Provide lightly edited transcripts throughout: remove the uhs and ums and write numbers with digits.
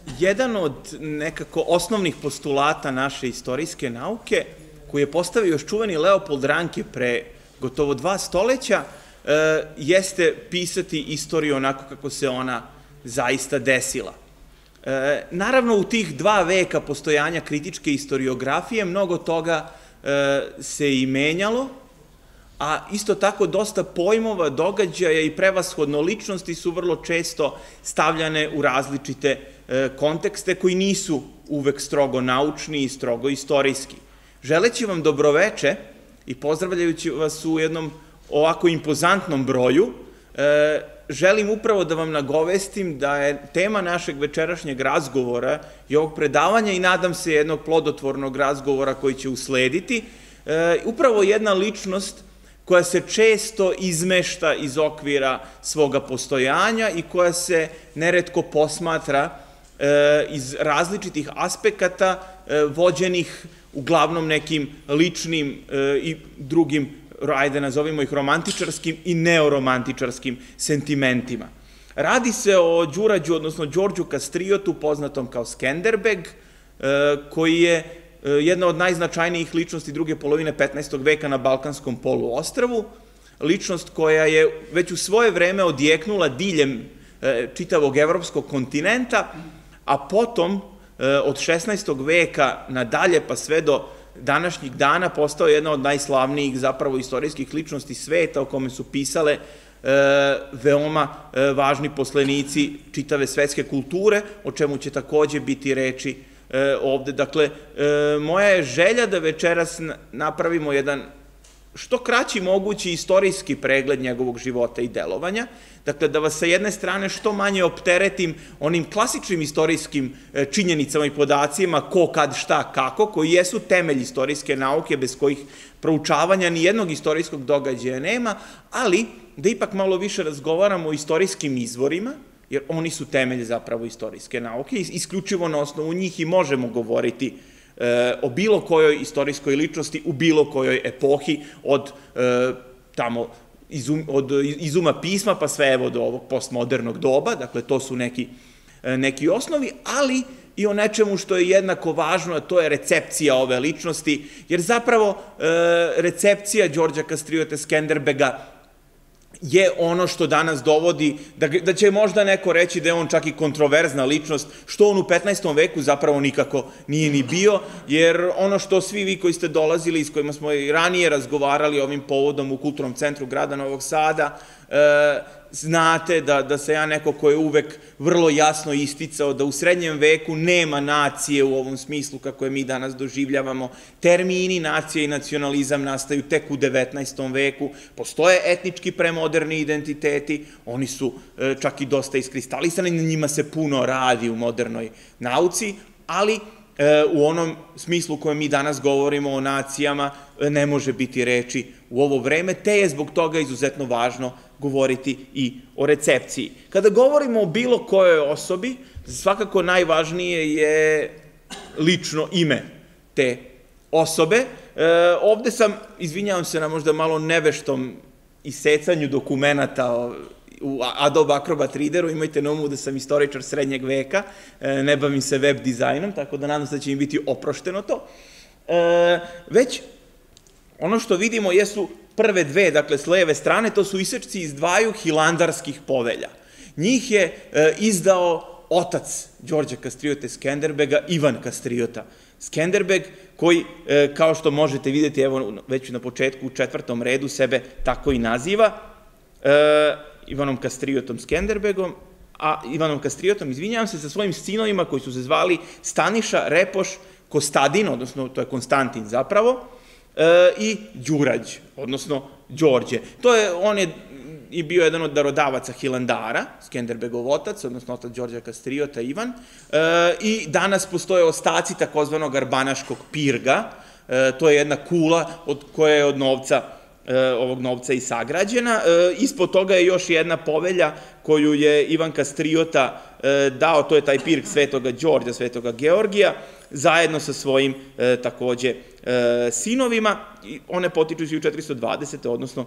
Jedan od nekako osnovnih postulata naše istorijske nauke, koji je postavio još čuveni Leopold Ranke pre gotovo 2 stoleća, jeste pisati istoriju onako kako se ona zaista desila. Naravno, u tih 2 veka postojanja kritičke istoriografije mnogo toga se i menjalo, a isto tako dosta pojmova, događaja i prevashodno ličnosti su vrlo često stavljane u različite kontekste koji nisu uvek strogo naučni i strogo istorijski. Želeći vam dobroveče i pozdravljajući vas u jednom ovako impozantnom broju, želim upravo da vam nagovestim da je tema našeg večerašnjeg razgovora i ovog predavanja i nadam se jednog plodotvornog razgovora koji će uslediti, upravo jedna ličnost koja se često izmešta iz okvira svoga postojanja i koja se neretko posmatra iz različitih aspekata vođenih uglavnom nekim ličnim i drugim, ajde nazovimo ih romantičarskim i neoromantičarskim sentimentima. Radi se o Đurađu, odnosno Đorđu Kastriotu, poznatom kao Skenderbeg, koji je jedna od najznačajnijih ličnosti druge polovine 15. veka na Balkanskom poluostrvu, ličnost koja je već u svoje vreme odjeknula diljem čitavog evropskog kontinenta, a potom od 16. veka nadalje pa sve do današnjih dana postao jedna od najslavnijih zapravo istorijskih ličnosti sveta o kome su pisale veoma važni poslenici čitave svetske kulture, o čemu će takođe biti reči ovde. Dakle, moja je želja da večeras napravimo jedan što kraći mogući istorijski pregled njegovog života i delovanja. Dakle, da vas sa jedne strane što manje opteretim onim klasičnim istorijskim činjenicama i podacima ko, kad, šta, kako, koji jesu temelj istorijske nauke, bez kojih proučavanja ni jednog istorijskog događaja nema, ali da ipak malo više razgovaramo o istorijskim izvorima, jer oni su temelj zapravo istorijske nauke, isključivo na osnovu njih i možemo govoriti o bilo kojoj istorijskoj ličnosti u bilo kojoj epohi, od tamo izuma pisma pa sve evo do ovog postmodernog doba, dakle to su neki osnovi, ali i o nečemu što je jednako važno, a to je recepcija ove ličnosti, jer zapravo recepcija Đorđa Kastriote Skenderbega je ono što danas dovodi, da će možda neko reći da je on čak i kontroverzna ličnost, što on u 15. veku zapravo nikako nije ni bio, jer ono što svi vi koji ste dolazili, s kojima smo i ranije razgovarali ovim povodom u Kulturnom centru grada Novog Sada, znate da se ja neko ko je uvek vrlo jasno isticao da u srednjem veku nema nacije u ovom smislu kako je mi danas doživljavamo. Termini nacija i nacionalizam nastaju tek u 19. veku. Postoje etnički premoderni identiteti, oni su čak i dosta iskristalisani, na njima se puno radi u modernoj nauci, ali u onom smislu kojem mi danas govorimo o nacijama ne može biti reči u ovo vreme, te je zbog toga izuzetno važno govoriti i o recepciji. Kada govorimo o bilo kojoj osobi, svakako najvažnije je lično ime te osobe. Ovde sam, izvinjavam se na možda malo neveštom isecanju dokumenata u Adobe Acrobat Readeru, imajte na umu da sam istoričar srednjeg veka, ne bavim se web dizajnom, tako da nadam se da će mi biti oprošteno to. Već ono što vidimo jesu prve 2, dakle s leve strane, to su isečci iz 2 hilandarskih povelja. Njih je izdao otac Đorđa Kastriote Skenderbega, Ivan Kastriota Skenderbeg, koji, kao što možete vidjeti, evo već na početku u 4. redu sebe tako i naziva, Ivanom Kastriotom Skenderbegom, Ivanom Kastriotom, izvinjavam se, sa svojim sinovima koji su se zvali Staniša, Repoš, Kostadin, odnosno to je Konstantin zapravo, i Đurađ, odnosno Đorđe. On je i bio jedan od darodavaca Hilandara, Skenderbegov otac, odnosno otac Đorđa Kastriota, Ivan, i danas postoje ostaci takozvanog arbanaškog pirga, to je jedna kula koja je od ovog novca i sagrađena. Ispod toga je još jedna povelja koju je Ivan Kastriota dao, to je taj pirg Svetoga Đorđa, Svetoga Georgija, zajedno sa svojim takođe sinovima. One potiču iz 1420. odnosno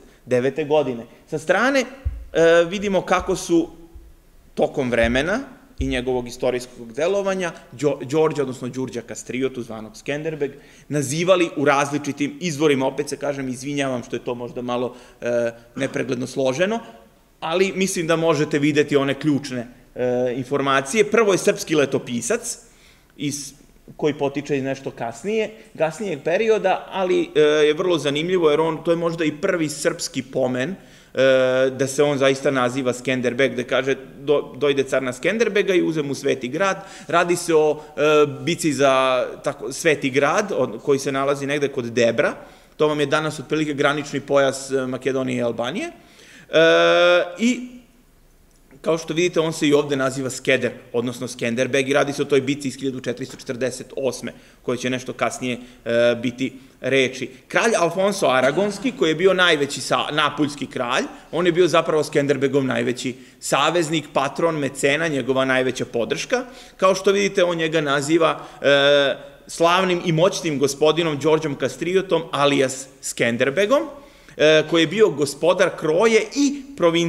1429. godine. Sa strane vidimo kako su tokom vremena i njegovog istorijskog delovanja, Đorđa, odnosno Đurđa Kastriotu, zvanog Skenderbeg, nazivali u različitim izvorima, opet se kažem, izvinjavam što je to možda malo nepregledno složeno, ali mislim da možete videti one ključne informacije. Prvo je srpski letopisac, koji potiče iz nešto kasnijeg perioda, ali je vrlo zanimljivo, jer to je možda i prvi srpski pomen da se on zaista naziva Skenderbeg, da kaže dojde car na Skenderbega i uze mu Sveti grad. Radi se o bici za Sveti grad, koji se nalazi negde kod Debra, to vam je danas otprilike granični pojas Makedonije i Albanije, i kao što vidite, on se i ovde naziva Skeder, odnosno Skenderbeg, i radi se o toj bici iz 1448. koje će nešto kasnije biti reči. Kralj Alfonso Aragonski, koji je bio najveći napuljski kralj, on je bio zapravo Skenderbegov najveći saveznik, patron, mecena, njegova najveća podrška. Kao što vidite, on njega naziva slavnim i moćnim gospodinom Đorđom Kastriotom, alias Skenderbegom, koji je bio gospodar Kroje i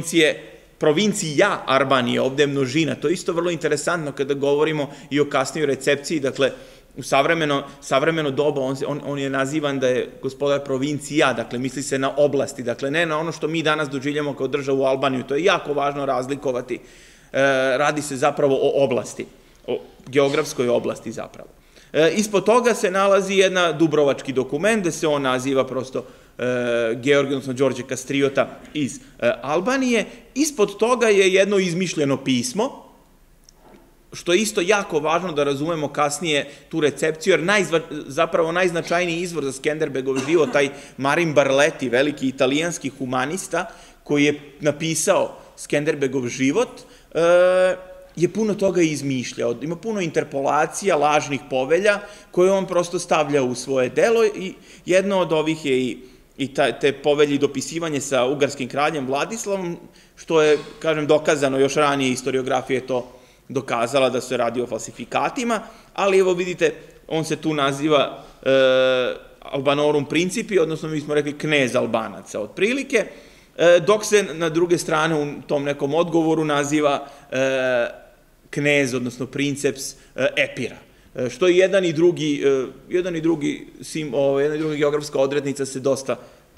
provincija Arbanije, ovde je množina. To je isto vrlo interesantno kada govorimo i o kasnijoj recepciji, dakle, u savremeno doba on je nazivan da je gospodar provincija, dakle, misli se na oblasti, dakle, ne na ono što mi danas doživljamo kao državu Albaniju, to je jako važno razlikovati. Radi se zapravo o oblasti, o geografskoj oblasti zapravo. Ispod toga se nalazi jedna dubrovački dokument, gde se on naziva prosto Georgije, odnosno Đorđe Kastriota iz Albanije. Ispod toga je jedno izmišljeno pismo, što je isto jako važno da razumemo kasnije tu recepciju, jer zapravo najznačajniji izvor za Skenderbegov život, taj Marin Barleti, veliki italijanski humanista, koji je napisao Skenderbegov život, je puno toga izmišljao. Ima puno interpolacija, lažnih povelja, koje on prosto stavlja u svoje delo, i jedno od ovih je i te povelje i dopisivanje sa ugarskim kraljem Vladislavom, što je, kažem, dokazano, još ranije historiografija je to dokazala da se radi o falsifikatima, ali evo vidite, on se tu naziva Albanorum Principi, odnosno mi smo rekli knez Albanaca, otprilike, dok se na druge strane u tom nekom odgovoru naziva knez, odnosno princeps Epira, što je jedna i drugi geografska odrednica se dosta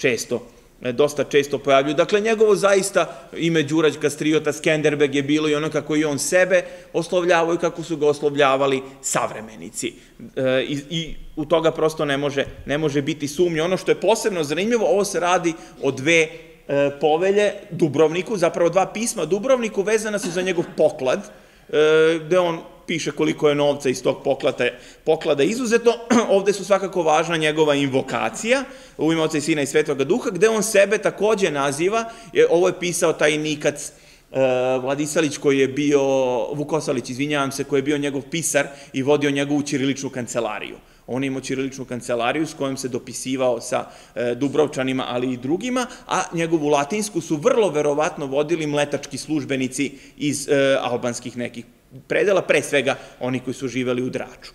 često pojavljuju. Dakle, njegovo zaista ime Đurđ Kastriota Skenderbeg je bilo i ono kako i on sebe oslovljavao i kako su ga oslovljavali savremenici. I u toga prosto ne može biti sumnje. Ono što je posebno zanimljivo, ovo se radi o dve povelje Dubrovniku, zapravo dva pisma Dubrovniku, vezana su za njegov poklad, gde on piše koliko je novca iz tog poklada izuzeto. Ovde su svakako važna njegova invokacija u ime Oca i Sina i Svetoga Duha, gde on sebe takođe naziva, ovo je pisao taj Nikac Vladisalić koji je bio, Vukosalić, izvinjavam se, koji je bio njegov pisar i vodio njegovu ćiriličnu kancelariju. On je imao ćiriličnu kancelariju s kojom se dopisivao sa Dubrovčanima, ali i drugima, a njegovu latinsku su vrlo verovatno vodili mletački službenici iz albanskih nekih predela, pre svega oni koji su živeli u Draču.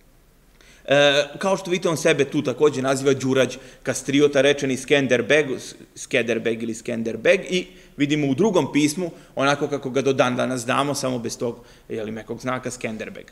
Kao što vidite, on sebe tu takođe naziva Đurađ Kastriota, rečeni Skederbeg ili Skenderbeg, i vidimo u drugom pismu, onako kako ga do dan danas znamo, samo bez tog mekog znaka Skenderbeg.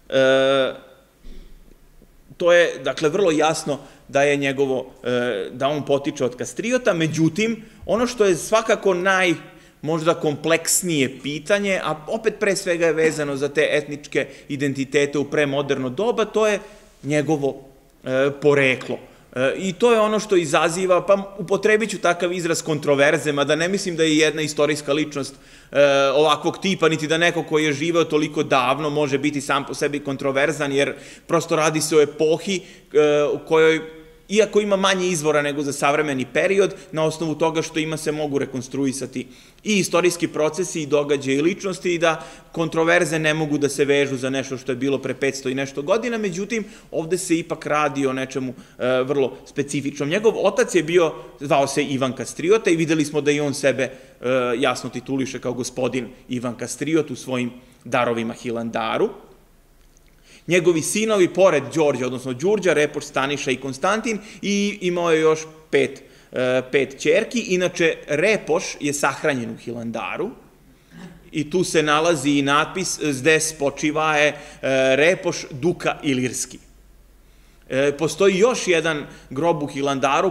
To je, dakle, vrlo jasno da on potiče od Kastriota, međutim, ono što je svakako možda kompleksnije pitanje, a opet pre svega je vezano za te etničke identitete u premoderno doba, to je njegovo poreklo. I to je ono što izaziva, pa upotrebit ću takav izraz kontroverze, mada ne mislim da je jedna istorijska ličnost ovakvog tipa, niti da neko koji je živeo toliko davno može biti sam po sebi kontroverzan, jer prosto radi se o epohi u kojoj, iako ima manje izvora nego za savremeni period, na osnovu toga što ima se mogu rekonstruisati i istorijski procesi i događaje i ličnosti, i da kontroverze ne mogu da se vežu za nešto što je bilo pre 500 i nešto godina, međutim, ovde se ipak radi o nečemu vrlo specifičnom. Njegov otac je zvao se Ivan Kastriota, i videli smo da i on sebe jasno tituliše kao gospodin Ivan Kastriot u svojim darovima Hilandaru. Njegovi sinovi, pored Đorđa, odnosno Đurđa, Repoš, Staniša i Konstantin, i imao je još pet ćerki. Inače, Repoš je sahranjen u Hilandaru i tu se nalazi i natpis "Zdes počivaje Repoš, Duka Ilirski". Postoji još jedan grob u Hilandaru,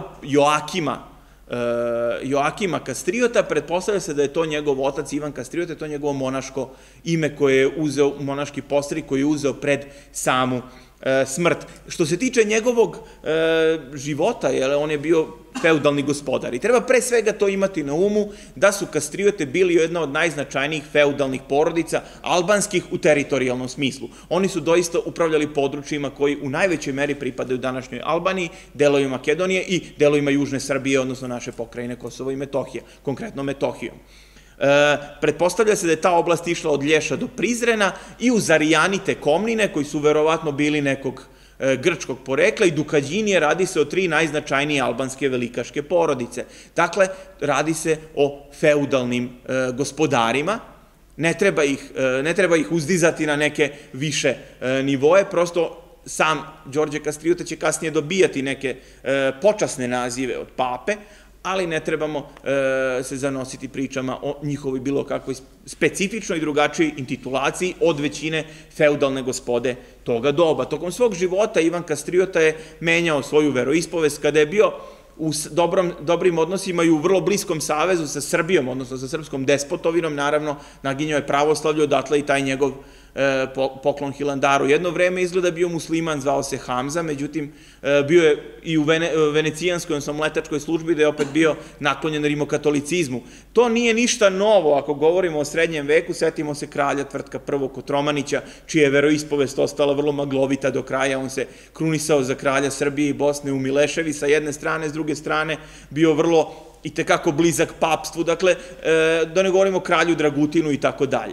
Joakima Kastriota, pretpostavlja se da je to njegov otac Ivan Kastriot, je to njegovo monaško ime koje je uzeo, monaški postrik koji je uzeo pred samu smrt. Što se tiče njegovog života, on je bio feudalni gospodar i treba pre svega to imati na umu da su Kastriote bili jedna od najznačajnijih feudalnih porodica, albanskih u teritorijalnom smislu. Oni su doista upravljali područjima koji u najvećoj meri pripadaju današnjoj Albaniji, delovima Makedonije i delovima južne Srbije, odnosno naše pokrajine Kosovo i Metohija, konkretno Metohijom. Pretpostavlja se da je ta oblast išla od Lješa do Prizrena i uz Arijanite Komnine, koji su verovatno bili nekog grčkog porekla, i Dukađinije. Radi se o 3 najznačajnije albanske velikaške porodice. Dakle, radi se o feudalnim gospodarima. Ne treba ih uzdizati na neke više nivoe, prosto sam Đorđe Kastriota će kasnije dobijati neke počasne nazive od pape, ali ne trebamo se zanositi pričama o njihovoj bilo kakvoj specifičnoj drugačijoj intitulaciji od većine feudalne gospode toga doba. Tokom svog života Ivan Kastriota je menjao svoju veroispovest. Kada je bio u dobrim odnosima i u vrlo bliskom savezu sa Srbijom, odnosno sa srpskom despotovinom, naravno, naginjao je pravoslavlje, odatle i taj njegov poklon Hilandaru. Jedno vreme izgleda bio musliman, zvao se Hamza, međutim bio je i u venecijanskoj, odnosno mletačkoj službi, da je opet bio naklonjen rimokatolicizmu. To nije ništa novo ako govorimo o srednjem veku. Setimo se kralja Tvrtka I. Kotromanića, čija je veroispovest ostala vrlo maglovita do kraja. On se krunisao za kralja Srbije i Bosne u Mileševi sa jedne strane, s druge strane bio vrlo i tekako blizak papstvu, dakle, da ne govorimo o kralju Dragutinu i tako dalje.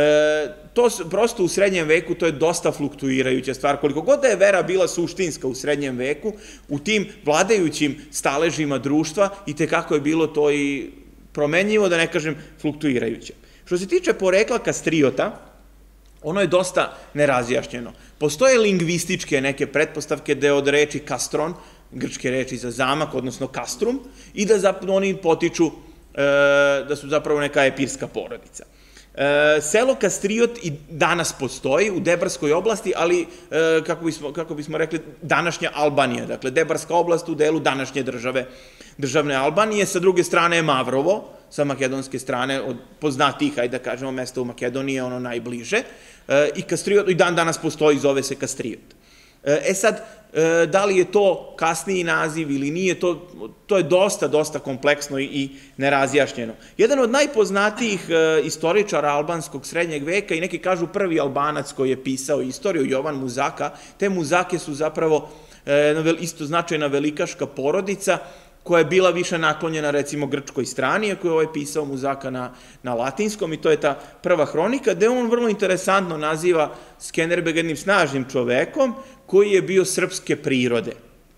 To prosto u srednjem veku, to je dosta fluktuirajuća stvar. Koliko god da je vera bila suštinska u srednjem veku, u tim vladajućim staležima društva i tekako je bilo to i promenljivo, da ne kažem fluktuirajuće. Što se tiče porekla Kastriota, ono je dosta nerazjašnjeno. Postoje lingvističke neke pretpostavke da je od reči kastron, grčke reči za zamak, odnosno kastrum, i da oni potiču da su zapravo neka epirska porodica. Selo Kastriot i danas postoji u Debarskoj oblasti, ali, kako bismo rekli, današnja Albanija, dakle, Debarska oblast u delu današnje državne Albanije. Sa druge strane je Mavrovo, sa makedonske strane, od poznatijih, ajde da kažemo, mesta u Makedoniji, ono najbliže, i Kastriot, i dan danas postoji, zove se Kastriot. Sad, da li je to kasniji naziv ili nije, to je dosta kompleksno i nerazjašnjeno. Jedan od najpoznatijih istoričara albanskog srednjeg veka, i neki kažu prvi Albanac koji je pisao istoriju, Jovan Muzaka, te Muzake su zapravo isto značajna velikaška porodica, koja je bila više naklonjena, recimo, grčkoj strani, ako je ovaj pisao Muzaka na latinskom, i to je ta prva hronika, gde on vrlo interesantno naziva Skenderbeg jednim snažnim čovekom koji je bio srpske prirode.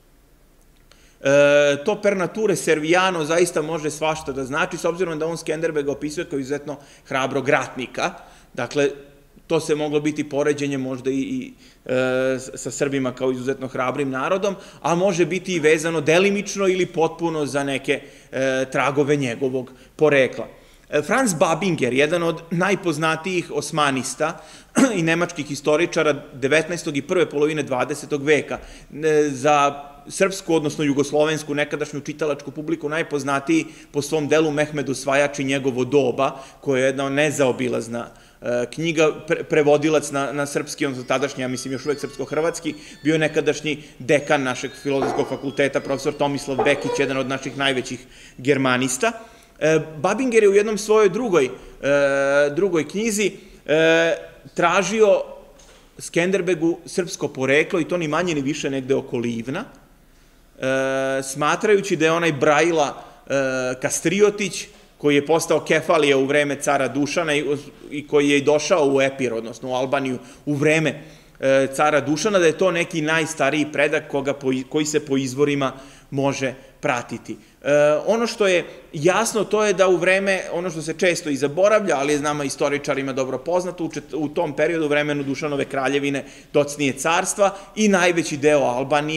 To per nature servijano zaista može svašta da znači, s obzirom da on Skenderbega opisuje kao izuzetno hrabrog ratnika. Dakle, to se moglo biti poređenje možda i sa Srbima kao izuzetno hrabrim narodom, a može biti i vezano delimično ili potpuno za neke tragove njegovog porekla. Franz Babinger, jedan od najpoznatijih osmanista i nemačkih historičara 19. i prve polovine 20. veka, za srpsku, odnosno jugoslovensku, nekadašnju čitalačku publiku najpoznatiji po svom delu Mehmed Usvajač i njegovo doba, koja je jedna nezaobilazna knjiga, prevodilac na srpski, odnosno tadašnji, ja mislim još uvek srpsko-hrvatski, bio je nekadašnji dekan našeg filozofskog fakulteta, profesor Tomislav Bekić, jedan od naših najvećih germanista. Babinger je u jednom svojoj drugoj knjizi tražio Skenderbegu srpsko poreklo, i to ni manje ni više negde oko Livna, smatrajući da je onaj Brajila Kastriotić, koji je postao kefalija u vreme cara Dušana i koji je i došao u Epir, odnosno u Albaniju, u vreme cara Dušana, da je to neki najstariji predak koji se po izvorima može pratiti. Ono što je jasno, to je da u vreme, ono što se često i zaboravlja, ali je znamo istoričarima dobro poznato, u tom periodu, vremenu Dušanove kraljevine, docnije carstva i najveći deo Albanije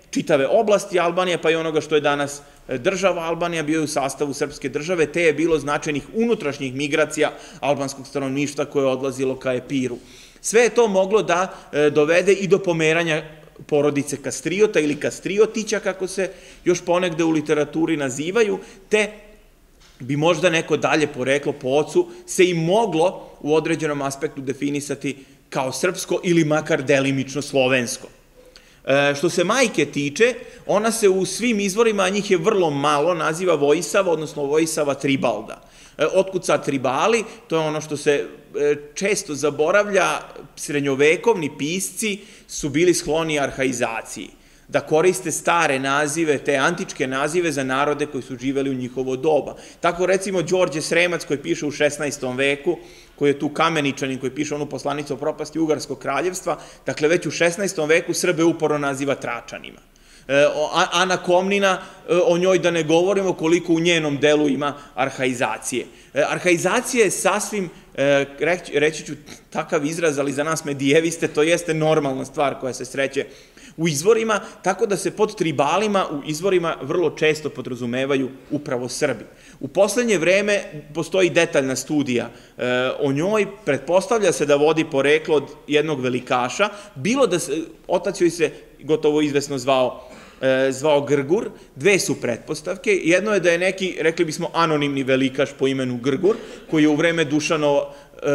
čitave oblasti Albanije, pa i onoga što je danas država Albanija, bio je u sastavu srpske države, te je bilo značajnih unutrašnjih migracija albanskog stanovništva koje je odlazilo ka Epiru. Sve je to moglo da dovede i do pomeranja porodice Kastriota ili Kastriotića, kako se još ponegde u literaturi nazivaju, te bi možda neko dalje poreklo po ocu se i moglo u određenom aspektu definisati kao srpsko ili makar delimično slovensko. Što se majke tiče, ona se u svim izvorima, a njih je vrlo malo, naziva Vojsava, odnosno Vojsava Tribalda. Otkud sad Tribali? To je ono što se često zaboravlja. Srednjovekovni pisci su bili skloni arhaizaciji, da koriste stare nazive, te antičke nazive za narode koji su živeli u njihovo doba. Tako recimo Đorđe Sremac koji piše u 16. veku, koji je tu kameničanin, koji piše onu poslanicu o propasti Ugarskog kraljevstva, dakle već u 16. veku Srbe uporno naziva Tračanima. Ana Komnina, o njoj da ne govorimo koliko u njenom delu ima arhaizacije. Arhaizacija je sasvim, reći ću takav izraz, ali za nas medijeviste to jeste normalna stvar koja se sreće u izvorima, tako da se pod tribalima u izvorima vrlo često podrazumevaju upravo Srbi. U poslednje vreme postoji detaljna studija o njoj, pretpostavlja se da vodi poreklo od jednog velikaša, bilo da se, otac joj se gotovo izvesno zvao Grgur, dve su pretpostavke, jedno je da je neki, rekli bismo, anonimni velikaš po imenu Grgur, koji je u vreme Dušanova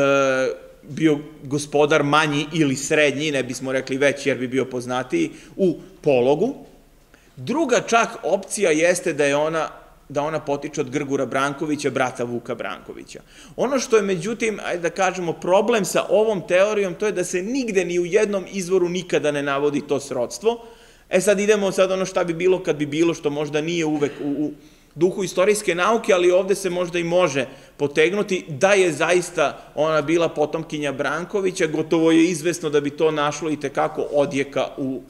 bio gospodar manji ili srednji, ne bismo rekli veći jer bi bio poznatiji, u Pologu. Druga čak opcija jeste da ona potiče od Grgura Brankovića, brata Vuka Brankovića. Ono što je, međutim, ajde da kažemo, problem sa ovom teorijom, to je da se nigde ni u jednom izvoru nikada ne navodi to srodstvo. Sad idemo sad ono šta bi bilo kad bi bilo, što možda nije uvek u duhu istorijske nauke, ali ovde se možda i može potegnuti da je zaista ona bila potomkinja Brankovića, gotovo je izvesno da bi to našlo i tekako odjeka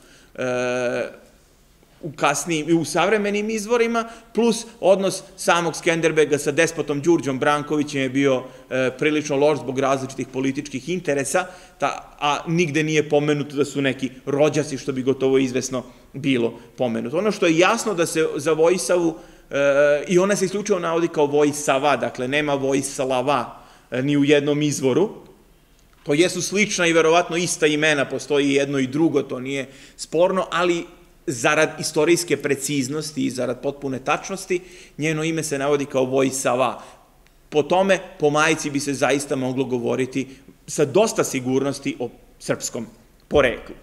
u kasnijim i u savremenim izvorima, plus odnos samog Skenderbega sa despotom Đurđom Brankovićem je bio prilično loš zbog različitih političkih interesa, a nigde nije pomenuto da su neki rođaci, što bi gotovo izvesno bilo pomenuto. Ono što je jasno da se za Vojsavu, i ona se isključivo navodi kao Vojsava, dakle nema Vojslava ni u jednom izvoru, to jesu slična i verovatno ista imena, postoji jedno i drugo, to nije sporno, ali zarad istorijske preciznosti i zarad potpune tačnosti, njeno ime se navodi kao Vojsava. Po tome, po majici bi se zaista moglo govoriti sa dosta sigurnosti o srpskom poreklu.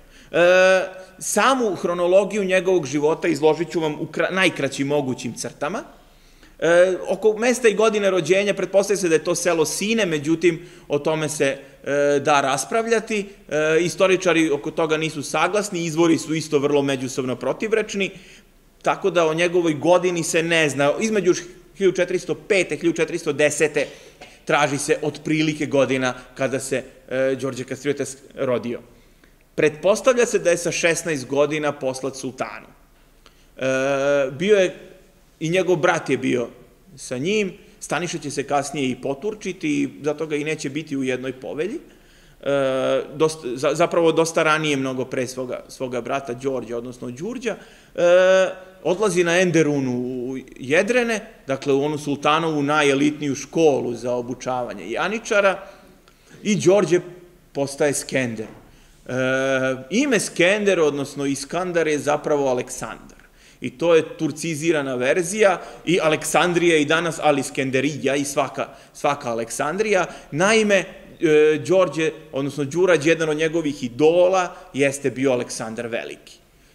Samu hronologiju njegovog života izložit ću vam u najkraćim mogućim crtama. Oko mesta i godine rođenja pretpostavlja se da je to selo Sine, međutim o tome se da raspravljati. Istoričari oko toga nisu saglasni, izvori su isto vrlo međusobno protivrečni, tako da o njegovoj godini se ne zna. Između 1405. i 1410. traži se otprilike godina kada se Đorđe Kastriotes rodio. Pretpostavlja se da je sa 16 godina poslat sultanu. Bio je i njegov brat je bio sa njim, Staniša će se kasnije i poturčiti i zato ga i neće biti u jednoj povelji. Zapravo dosta ranije mnogo pre svoga brata Đorđa, odnosno Đurđa. Odlazi na Enderun u Jedrene, dakle u onu sultanovu najelitniju školu za obučavanje janičara i Đorđe postaje Skender. Ime Skender, odnosno Iskandar, je zapravo Aleksandar. I to je turcizirana verzija i Aleksandrija i danas, ali Skenderija i svaka Aleksandrija. Naime, Đorđe, odnosno Đurađ, jedan od njegovih idola, jeste bio Aleksandar Veliki.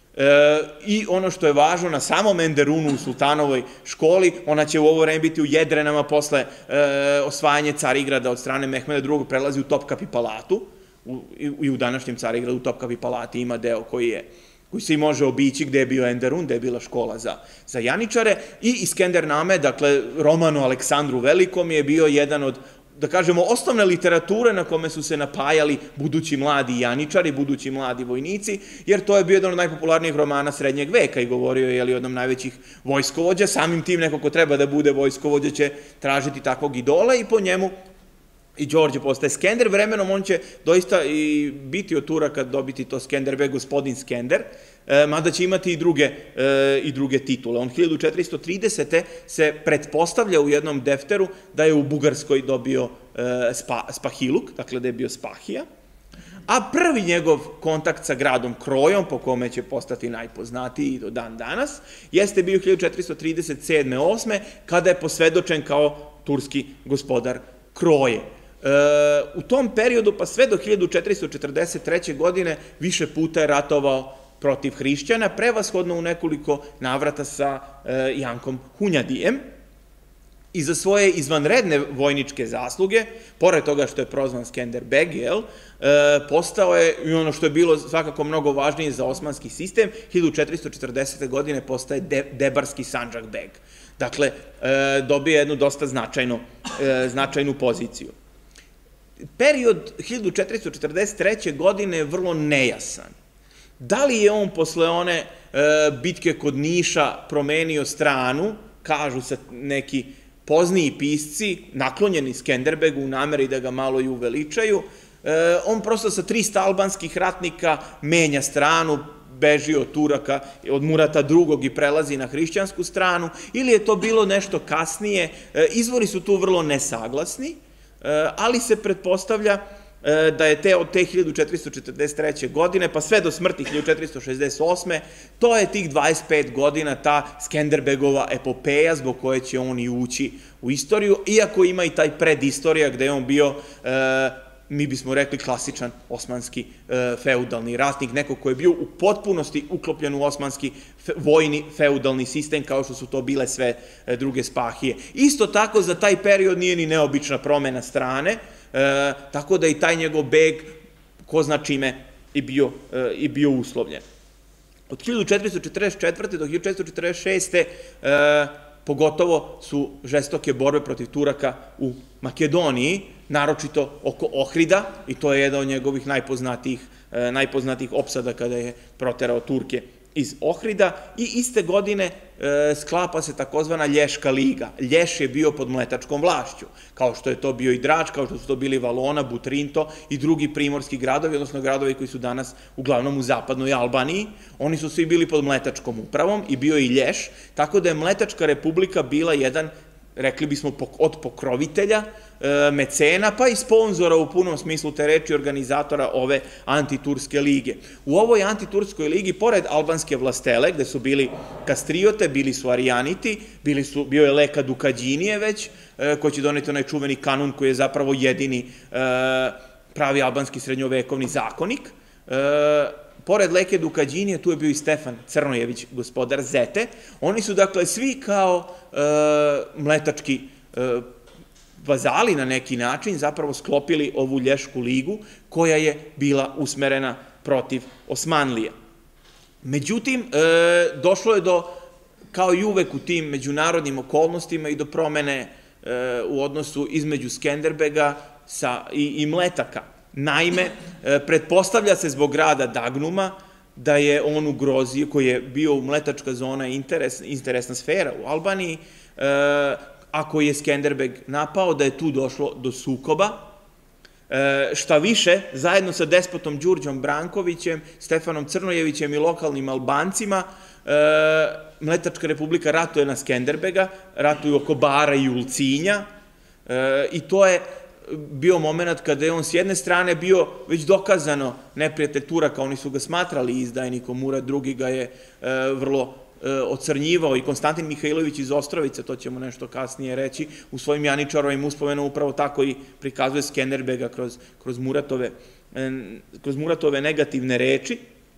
I ono što je važno, na samom Enderunu u sultanovoj školi, ona će u ovo vreme biti u Jedrenama posle osvajanja Carigrada od strane Mehmeda II. Prelazi u Topkapi palatu, i u današnjem Carigradu u Topkapi palati ima deo koji se i može obići, gde je bio Enderun, gde je bila škola za janičare, i Iskender Name, dakle, roman o Aleksandru Velikom je bio jedan od, da kažemo, osnovne literature na kome su se napajali budući mladi janičari, budući mladi vojnici, jer to je bio jedan od najpopularnijih romana srednjeg veka i govorio je o jednom najvećih vojskovođa. Samim tim neko ko treba da bude vojskovođa će tražiti takvog idola i po njemu i Đorđe postaje Skender. Vremenom on će doista i biti od Turaka dobiti to Skenderbeg, gospodin Skender, mada će imati i druge titule. On 1430. se pretpostavlja u jednom defteru da je u Bugarskoj dobio Spahiluk, dakle da je bio Spahija, a prvi njegov kontakt sa gradom Krojom, po kome će postati najpoznatiji do dan danas, jeste bio 1437-8. kada je posvedočen kao turski gospodar Kroje. U tom periodu, pa sve do 1443. godine, više puta je ratovao protiv hrišćana, prevashodno u nekoliko navrata sa Jankom Hunjadijem. I za svoje izvanredne vojničke zasluge, pored toga što je prozvan Skenderbeg, postao je, i ono što je bilo svakako mnogo važnije za osmanski sistem, 1440. godine postaje Debarski Sandžakbeg. Dakle, dobije jednu dosta značajnu poziciju. Period 1443. godine je vrlo nejasan. Da li je on posle one bitke kod Niša promenio stranu, kažu se neki pozniji pisci, naklonjeni Skenderbegu u nameri da ga malo i uveličaju, on prosto sa 300 albanskih ratnika menja stranu, beži od Turaka, od Murata II. I prelazi na hrišćansku stranu, ili je to bilo nešto kasnije. Izvori su tu vrlo nesaglasni, ali se pretpostavlja da je od te 1443. godine, pa sve do smrti 1468. to je tih 25 godina ta Skenderbegova epopeja zbog koje će on i ući u istoriju, iako ima i taj predistorija gde je on bio, mi bismo rekli, klasičan osmanski feudalni ratnik, neko ko je bio u potpunosti uklopljen u osmanski vojni feudalni sistem, kao što su to bile sve druge spahije. Isto tako, za taj period nije ni neobična promena strane, tako da i taj njegov beg, ko zna čime, i bio uslovljen. Od 1444. do 1446. pogotovo su žestoke borbe protiv Turaka u Makedoniji, naročito oko Ohrida, i to je jedan od njegovih najpoznatijih opsada kada je proterao Turke iz Ohrida, i iste godine sklapa se takozvana Lješka liga. Lješ je bio pod mletačkom vlašću, kao što je to bio i Drač, kao što su to bili Valona, Butrinto i drugi primorski gradovi, odnosno gradovi koji su danas uglavnom u zapadnoj Albaniji. Oni su svi bili pod mletačkom upravom i bio i Lješ, tako da je Mletačka republika bila jedan, rekli bismo, od pokrovitelja, mecena, pa i sponzora u punom smislu te reči, organizatora ove antiturske lige. U ovoj antiturskoj ligi, pored albanske vlastele, gde su bili Kastriote, bili su Arijaniti, bio je Leka Dukađinije već, koji će doneti onaj čuveni kanun koji je zapravo jedini pravi albanski srednjovekovni zakonik. Pored Leke Dukađinije, tu je bio i Stefan Crnojević, gospodar Zete. Oni su, dakle, svi kao mletački vazali na neki način zapravo sklopili ovu Lješku ligu, koja je bila usmerena protiv Osmanlija. Međutim, došlo je kao i uvek u tim međunarodnim okolnostima, i do promene u odnosu između Skenderbega i Mletaka. Naime, pretpostavlja se zbog grada Dagnuma da je on ugrozio, koji je bio mletačka zona, interesna sfera u Albaniji, a koji je Skenderbeg napao, da je tu došlo do sukoba. Šta više, zajedno sa despotom Đurđom Brankovićem, Stefanom Crnojevićem i lokalnim Albancima, Mletačka republika ratuje na Skenderbega, ratuju oko Bara i Ulcinja, i to je bio moment kada je on s jedne strane bio već dokazano neprijatelj Turaka, oni su ga smatrali izdajnikom, Murat II. Ga je vrlo ocrnjivao, i Konstantin Mihajlović iz Ostrovice, to ćemo nešto kasnije reći, u svojim Janičarovim uspomenama upravo tako i prikazuje Skenderbega kroz Muratove negativne reči.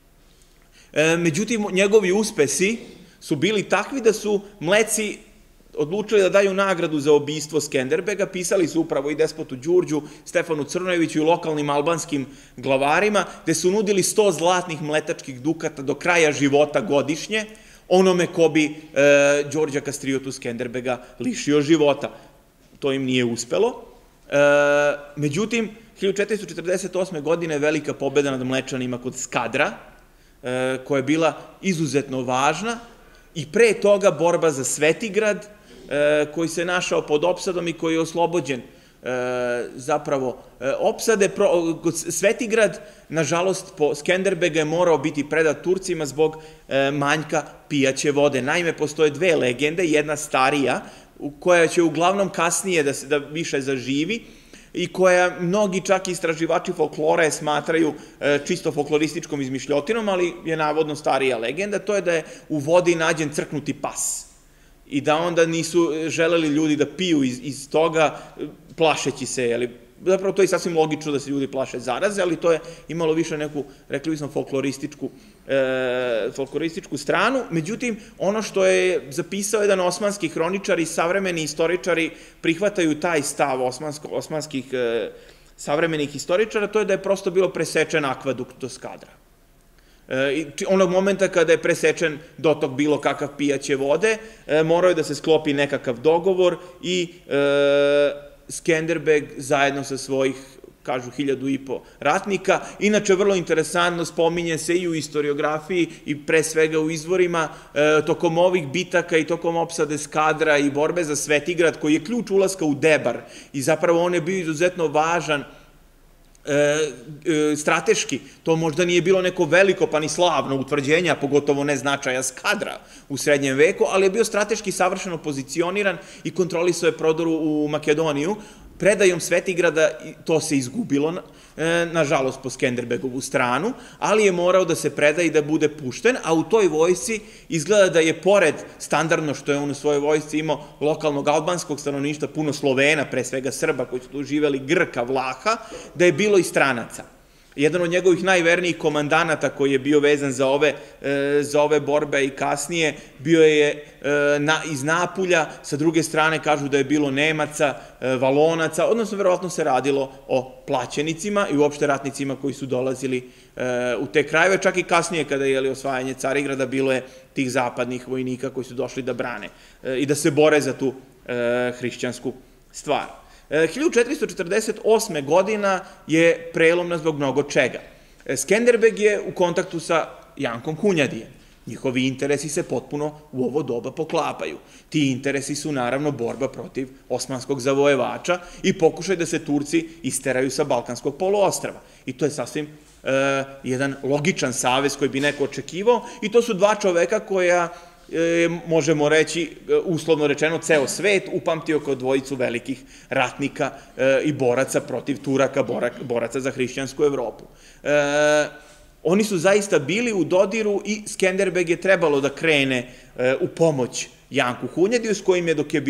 Međutim, njegovi uspesi su bili takvi da su Mleci odlučili da daju nagradu za ubistvo Skenderbega, pisali su upravo i despotu Đurđu, Stefanu Crnojeviću i lokalnim albanskim glavarima, gde su nudili 100 zlatnih mletačkih dukata do kraja života godišnje, onome ko bi Đorđa Kastriotu Skenderbega lišio života. To im nije uspelo. Međutim, 1448. godine velika pobeda nad Mlečanima kod Skadra, koja je bila izuzetno važna, i pre toga borba za Svetigrad, koji se našao pod opsadom i koji je oslobođen zapravo opsade. Svetigrad, nažalost, po Skenderbega je morao biti predat Turcima zbog manjka pijaće vode. Naime, postoje dve legende, jedna starija, koja će uglavnom kasnije da više zaživi i koja mnogi čak istraživači folklora je smatraju čisto folklorističkom izmišljotinom, ali je navodno starija legenda, to je da je u vodi nađen crknuti pas i da onda nisu želeli ljudi da piju iz toga, plašeći se, zapravo to je sasvim logično da se ljudi plaše zaraze, ali to je imalo više neku, rekli bismo, folklorističku stranu. Međutim, ono što je zapisao jedan osmanski hroničar i savremeni istoričari prihvataju taj stav osmanskih savremenih istoričara, to je da je prosto bilo presečen akvadukt do Skadra. Onog momenta kada je presečen dotok bilo kakav pijaće vode, morao je da se sklopi nekakav dogovor i Skenderbeg zajedno sa svojih, kažu, 1500 ratnika. Inače, vrlo interesantno, spominje se i u historiografiji i pre svega u izvorima, tokom ovih bitaka i tokom opsade Skadra i borbe za Svetigrad, koji je ključ ulaska u Debar i zapravo on je bio izuzetno važan strateški. To možda nije bilo neko veliko pa ni slavno utvrđenje, a pogotovo ne značaja Skadra u srednjem veku, ali je bio strateški savršeno pozicioniran i kontrolisao je prodor u Makedoniju. Predajom Svetigrada to se izgubilo, nažalost, po Skenderbegovu stranu, ali je morao da se preda i da bude pušten, a u toj vojsci izgleda da je pored standardno što je on u svojoj vojsci imao lokalnog albanskog stanovništva, puno Slovena, pre svega Srba koji su tu živeli, Grka, Vlaha, da je bilo i stranaca. Jedan od njegovih najvernijih komandanata koji je bio vezan za ove borbe i kasnije, bio je iz Napulja, sa druge strane kažu da je bilo Nemaca, Valonaca, odnosno verovatno se radilo o plaćenicima i uopšte ratnicima koji su dolazili u te krajeve, čak i kasnije kada je osvajanje Carigrada, bilo je tih zapadnih vojnika koji su došli da brane i da se bore za tu hrišćansku stvar. 1448. godina je prelomna zbog mnogo čega. Skenderbeg je u kontaktu sa Jankom Hunjadijem. Njihovi interesi se potpuno u ovo doba poklapaju. Ti interesi su naravno borba protiv osmanskog zavojevača i pokušaj da se Turci isteraju sa Balkanskog poluostrva. I to je sasvim jedan logičan savez koji bi neko očekivao i to su dva čoveka koja, možemo reći, uslovno rečeno, ceo svet upamtio kao dvojicu velikih ratnika i boraca protiv Turaka, boraca za hrišćansku Evropu. Oni su zaista bili u dodiru i Skenderbeg je trebalo da krene u pomoć Janku Hunjadiju, s kojim je, dok je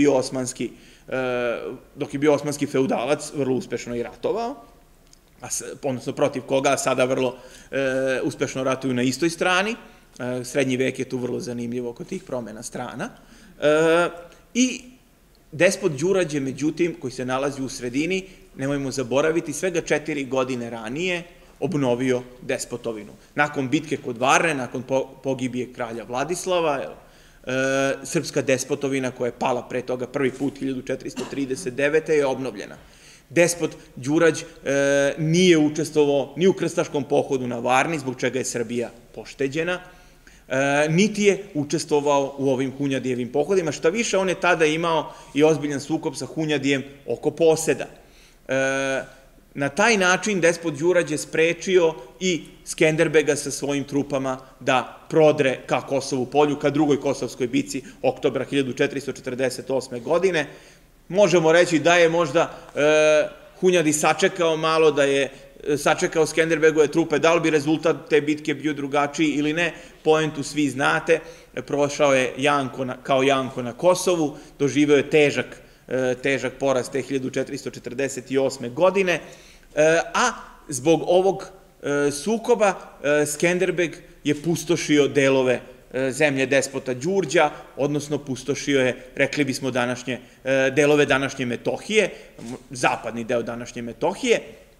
bio osmanski feudalac, vrlo uspešno i ratovao, odnosno protiv koga, a sada vrlo uspešno ratuju na istoj strani. Srednji vek je tu vrlo zanimljivo oko tih promena strana. I despot Đurađe, međutim, koji se nalazi u sredini, nemojmo zaboraviti, svega 4 godine ranije obnovio despotovinu. Nakon bitke kod Varne, nakon pogibije kralja Vladislava, srpska despotovina koja je pala pre toga prvi put 1439. je obnovljena. Despot Đurađ nije učestvovao ni u krstaškom pohodu na Varni, zbog čega je Srbija pošteđena, niti je učestvovao u ovim Hunjadijevim pohodima. Šta više, on je tada imao i ozbiljan sukob sa Hunjadijem oko poseda. Na taj način despot Đurađ je sprečio i Skenderbega sa svojim trupama da prodre ka Kosovu polju, ka drugoj kosovskoj bici oktobra 1448. godine. Možemo reći da je možda Hunjadi sačekao malo, da je sačekao Skenderbegove trupe, da li bi rezultat te bitke bio drugačiji ili ne, poentu svi znate, prošao je kao Janko na Kosovu, doživeo je težak poraz te 1448. godine, a zbog ovog sukoba Skenderbeg je pustošio delove zemlje despota Đurđa, odnosno pustošio je, rekli bismo, delove današnje Metohije, zapadni deo današnje Metohije,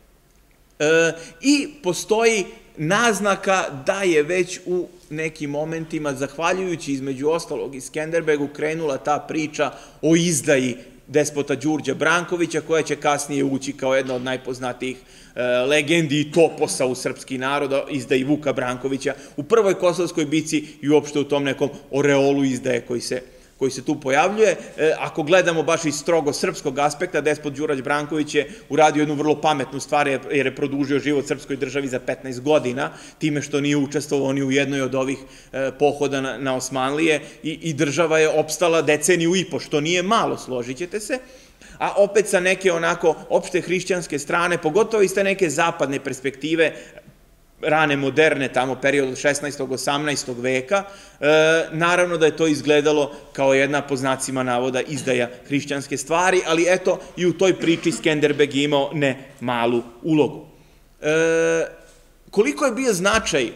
i postoji naznaka da je već u nekim momentima, zahvaljujući između ostalog i Skenderbegu, krenula ta priča o izdaji despota Đurđa Brankovića, koja će kasnije ući kao jedna od najpoznatijih legendi i toposa u srpski narod, izdaji Vuka Brankovića u prvoj kosovskoj bici i uopšte u tom nekom oreolu izdaje koji se koji se tu pojavljuje. Ako gledamo baš iz strogo srpskog aspekta, despot Đurađ Branković je uradio jednu vrlo pametnu stvar, jer je produžio život srpskoj državi za 15 godina, time što nije učestvovao ni u jednoj od ovih pohoda na Osmanlije i država je opstala deceniju i po, što nije malo, složit ćete se, a opet sa neke onako opšte hrišćanske strane, pogotovo iz te neke zapadne perspektive, rane moderne, tamo period od 16. 18. veka, naravno da je to izgledalo kao jedna, po znacima navoda, izdaja hrišćanske stvari, ali eto, i u toj priči Skenderbeg je imao ne malu ulogu. Koliko je bio značaj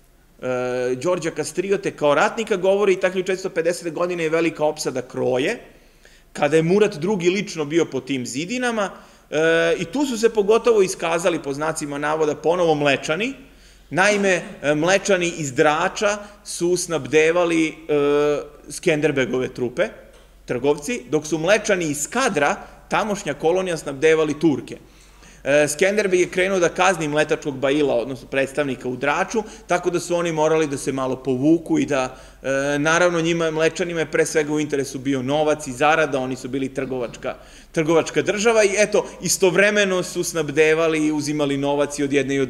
Đorđa Kastriote kao ratnika, govori i 1450. godine je velika opsada Kroje, kada je Murat II. Lično bio po tim zidinama, i tu su se pogotovo iskazali, po znacima navoda, ponovo Mlečani. Naime, Mlečani iz Drača su snabdevali Skenderbegove trupe, trgovci, dok su Mlečani iz Skadra, tamošnja kolonija, snabdevali Turke. Skenderbeg je krenuo da kazni mletačkog Baila, odnosno predstavnika u Draču, tako da su oni morali da se malo povuku i da, naravno, njima, Mlečanima je pre svega u interesu bio novac i zarada, oni su bili trgovačka država i eto, istovremeno su snabdevali i uzimali novac i od jedne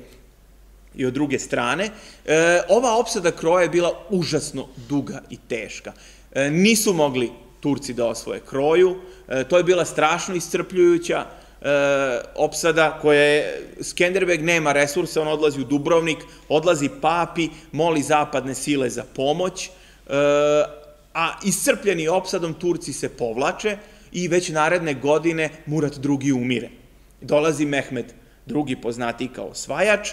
i od druge strane. Ova opsada Kroja je bila užasno duga i teška. Nisu mogli Turci da osvoje Kroju, to je bila strašno iscrpljujuća opsada koja je, Skenderbeg nema resursa, on odlazi u Dubrovnik, odlazi papi, moli zapadne sile za pomoć, a iscrpljeni opsadom Turci se povlače i već naredne godine Murat II. Umire. Dolazi Mehmed II. Poznatiji kao osvajač.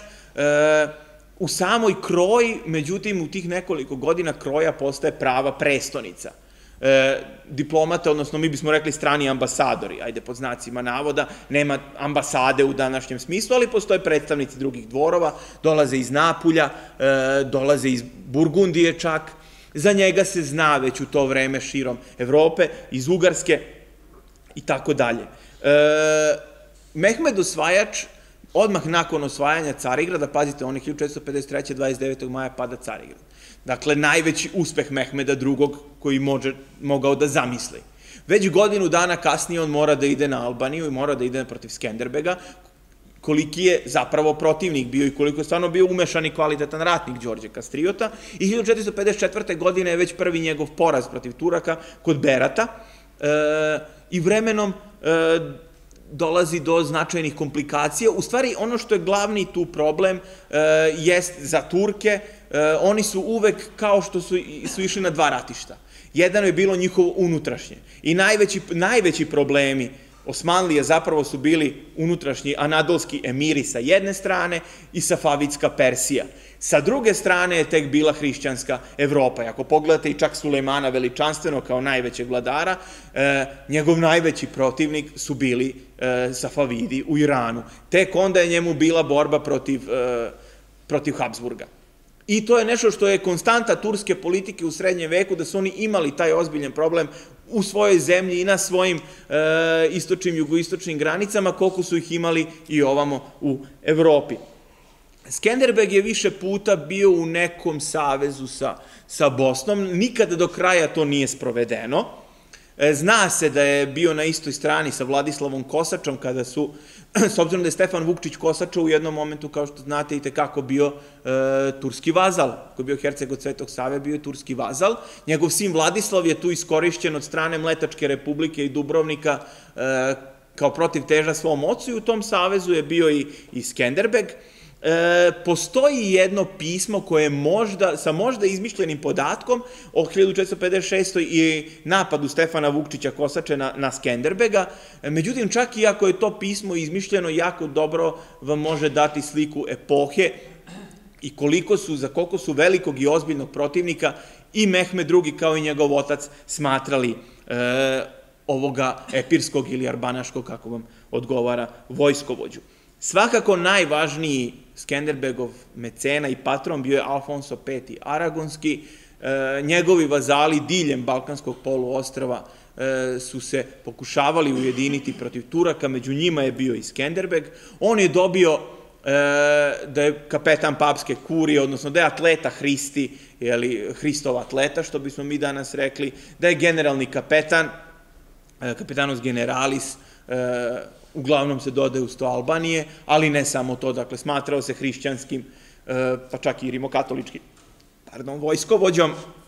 U samoj Kroji, međutim, u tih nekoliko godina Kroja postaje prava prestonica. Diplomate, odnosno mi bismo rekli strani ambasadori, ajde pod znacima navoda, nema ambasade u današnjem smislu, ali postoje predstavnici drugih dvorova, dolaze iz Napulja, dolaze iz Burgundije čak, za njega se zna već u to vreme širom Evrope, iz Ugarske i tako dalje. Mehmed osvajač, odmah nakon osvajanja Carigrada, pazite, on je 1453. 29. maja pada Carigrad. Dakle, najveći uspeh Mehmeda II. Koji mogao da zamisli. Već godinu dana kasnije on mora da ide na Albaniju i mora da ide protiv Skenderbega, koliki je zapravo protivnik bio i koliko je stvarno bio umešan i kvalitetan ratnik Đorđe Kastriota. I 1454. godine je već prvi njegov poraz protiv Turaka kod Berata i vremenom dolazi do značajnih komplikacija. U stvari, ono što je glavni tu problem jest za Turke, oni su uvek kao što su išli na dva ratišta. Jedno je bilo njihovo unutrašnje i najveći problemi Osmanlije zapravo su bili unutrašnji anadolski emiri sa jedne strane i safavitska Persija. Sa druge strane je tek bila hrišćanska Evropa. I ako pogledate i čak Sulejmana Veličanstveno kao najvećeg vladara, njegov najveći protivnik su bili Safavidi u Iranu. Tek onda je njemu bila borba protiv Habsburga. I to je nešto što je konstanta turske politike u srednjem veku, da su oni imali taj ozbiljan problem u svojoj zemlji i na svojim istočnim, jugoistočnim granicama, koliko su ih imali i ovamo u Evropi. Skenderbeg je više puta bio u nekom savezu sa Bosnom, nikada do kraja to nije sprovedeno. Zna se da je bio na istoj strani sa Vladislavom Kosačom, kada su, s obzirom da je Stefan Vukčić Kosača u jednom momentu, kao što znate, i tekako bio turski vazal, koji je bio herceg od Svetog Save, bio je turski vazal. Njegov sin Vladislav je tu iskorišćen od strane Mletačke republike i Dubrovnika kao protivteža svom ocu i u tom savezu je bio i Skenderbeg. Postoji jedno pismo koje je sa možda izmišljenim podatkom o 1456. i napadu Stefana Vukčića Kosače na Skenderbega. Međutim, čak i ako je to pismo izmišljeno, jako dobro vam može dati sliku epohe i za koliko su velikog i ozbiljnog protivnika i Mehmed II. Kao i njegov otac smatrali ovoga epirskog ili arbanaškog, kako vam odgovara, vojskovođu. Svakako najvažniji Skenderbegov mecena i patron bio je Alfonso V. Aragonski. Njegovi vazali diljem Balkanskog poluostrva su se pokušavali ujediniti protiv Turaka, među njima je bio i Skenderbeg. On je dobio da je kapetan papske kurije, odnosno da je atleta Hristi, Hristov atleta, što bismo mi danas rekli, da je generalni kapetan, kapitanos generalis, uglavnom se dodaje uz to Albanije, ali ne samo to, dakle, smatrao se hrišćanskim, pa čak i rimokatoličkim, vojskovođom.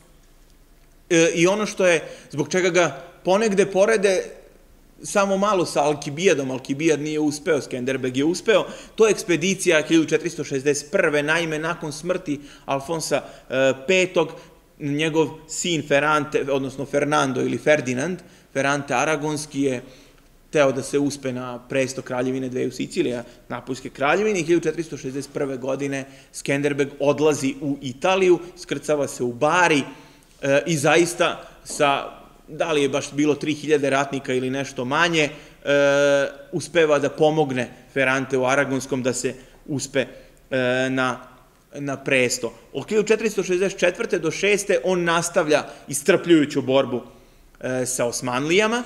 I ono što je, zbog čega ga ponegde porede samo malo sa Alkibijadom, Alkibijad nije uspeo, Skenderbeg je uspeo, to je ekspedicija 1461. Naime, nakon smrti Alfonsa V. njegov sin Ferrante, odnosno Fernando ili Ferdinand, Ferrante Aragonski je teo da se uspe na presto kraljevine dveju Sicilija, Napoljske kraljevine, i 1461. godine Skenderbeg odlazi u Italiju, skrcava se u Bari i zaista sa, da li je baš bilo 3000 ratnika ili nešto manje, uspeva da pomogne Ferranteu Aragonskom da se uspe na presto. Od 1464. do 6. on nastavlja istrpljujuću borbu sa Osmanlijama,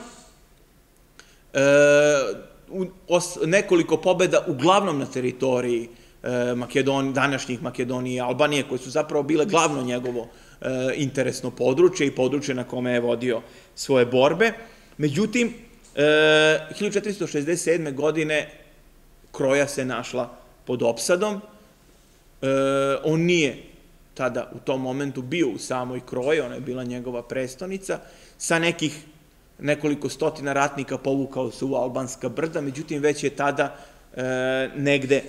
nekoliko pobeda uglavnom na teritoriji današnjih Makedonije i Albanije, koje su zapravo bile glavno njegovo interesno područje i područje na kome je vodio svoje borbe. Međutim, 1467. godine Kroja se našla pod opsadom. On nije tada u tom momentu bio u samoj Kroji, ona je bila njegova prestonica. Sa nekoliko stotina ratnika povukao se u Albanska brda, međutim već je tada negde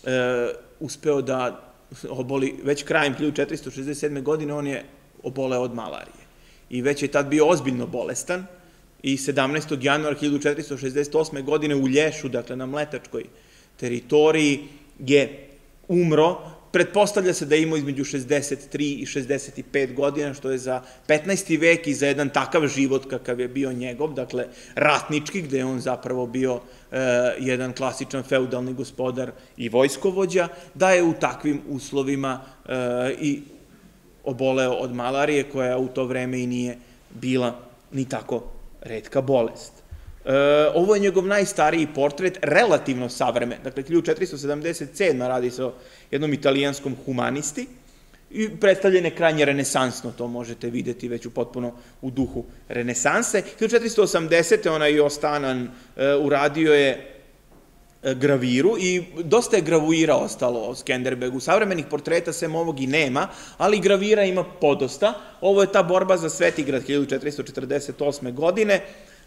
uspeo da oboli, već krajem 1467. godine on je oboleo od malarije. I već je tad bio ozbiljno bolestan i 17. januara 1468. godine u Lješu, dakle na mletačkoj teritoriji, je umro. Pretpostavlja se da je imao između 63 i 65 godina, što je za 15. vek i za jedan takav život kakav je bio njegov, dakle ratnički, gde je on zapravo bio jedan klasičan feudalni gospodar i vojskovođa, da je u takvim uslovima i oboleo od malarije, koja u to vreme i nije bila ni tako retka bolest. Ovo je njegov najstariji portret, relativno savremen, dakle 1477. radi se o jednom italijanskom humanisti i predstavljen je krajnje renesansno, to možete videti već potpuno u duhu renesanse. 1480. onaj Ostanan uradio je graviru i dosta je gravuira ostalo o Skenderbegu. Savremenih portreta sem ovog i nema, ali gravira ima podosta. Ovo je ta borba za Svetigrad 1448. godine,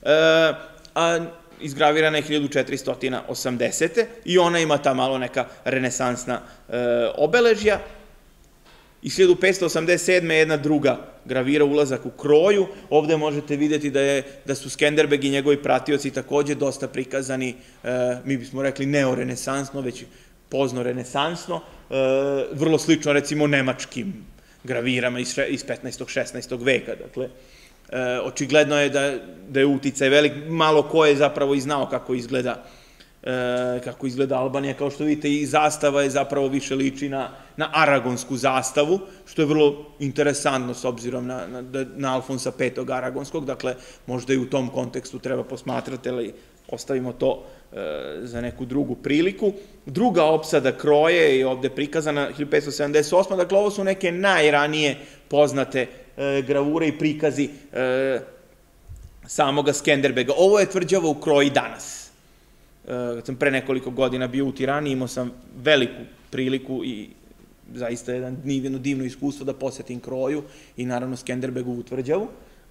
a izgravirana je 1480. i ona ima ta malo neka renesansna obeležja. Iz 1587. je jedna druga gravira, ulazak u Kroju. Ovde možete vidjeti da su Skenderbeg i njegovi pratioci takođe dosta prikazani, mi bismo rekli neorenesansno, već pozno renesansno, vrlo slično recimo nemačkim gravirama iz 15. 16. veka. Dakle, očigledno je da je uticaj velik, malo ko je zapravo i znao kako izgleda Albanija. Kao što vidite, i zastava je zapravo više liči na aragonsku zastavu, što je vrlo interesantno s obzirom na Alfonsa V. Aragonskog, dakle možda i u tom kontekstu treba posmatrati, ali ostavimo to za neku drugu priliku. Druga opsada Kroje je ovde prikazana 1578. Dakle, ovo su neke najranije poznate gravure i prikazi samoga Skenderbega. Ovo je tvrđava u Kroji danas. Kad sam pre nekoliko godina bio u Tirani, imao sam veliku priliku i zaista jedno divno iskustvo da posetim Kroju i naravno Skenderbegovu tvrđavu.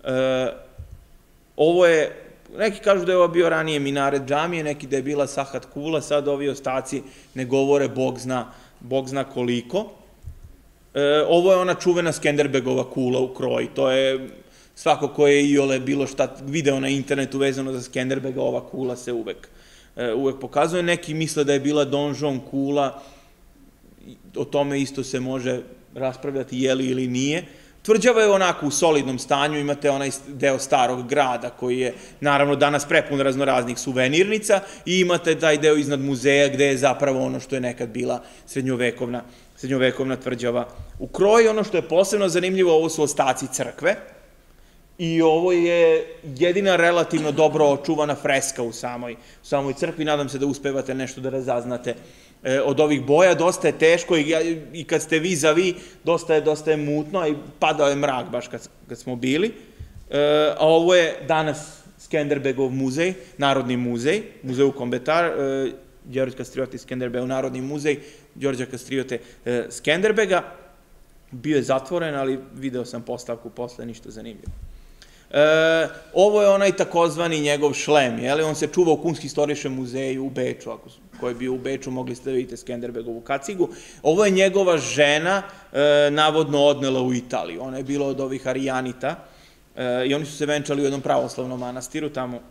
Ovo je, neki kažu da je ovo bio ranije minaret džamije, neki da je bila Sahat kula, sad ovi ostaci ne govore Bog zna koliko. Ovo je ona čuvena Skenderbegova kula u Kroji, to je svako ko je iole bilo šta video na internetu vezano za Skenderbega, ova kula se uvek pokazuje. Neki misle da je bila donžon kula, o tome isto se može raspravljati je li ili nije. Tvrđava je onako u solidnom stanju, imate onaj deo starog grada koji je naravno danas prepun raznoraznih suvenirnica i imate taj deo iznad muzeja gde je zapravo ono što je nekad bila srednjovekovna tvrđava u Kroji. Ono što je posebno zanimljivo, ovo su ostaci crkve i ovo je jedina relativno dobro očuvana freska u samoj crkvi. Nadam se da uspevate nešto da razaznate od ovih boja, dosta je teško i kad ste vis-a-vis, dosta je mutno i padao je mrak baš kad smo bili. A ovo je danas Skenderbegov muzej, Narodni muzej, muzej u Kombetar, Đorđe Kastrioti Skenderbeg, Narodni muzej Đorđa Kastriote Skenderbega. Bio je zatvoren, ali video sam postavku posle, ništa zanimljivo. Ovo je onaj takozvani njegov šlem, on se čuva u Kunsthistorischem muzeju u Beču, ko je bio u Beču, mogli ste da vidite Skenderbegovu kacigu. Ovo je njegova žena, navodno odnela u Italiju, ona je bila od ovih Arijanita i oni su se venčali u jednom pravoslavnom manastiru tamo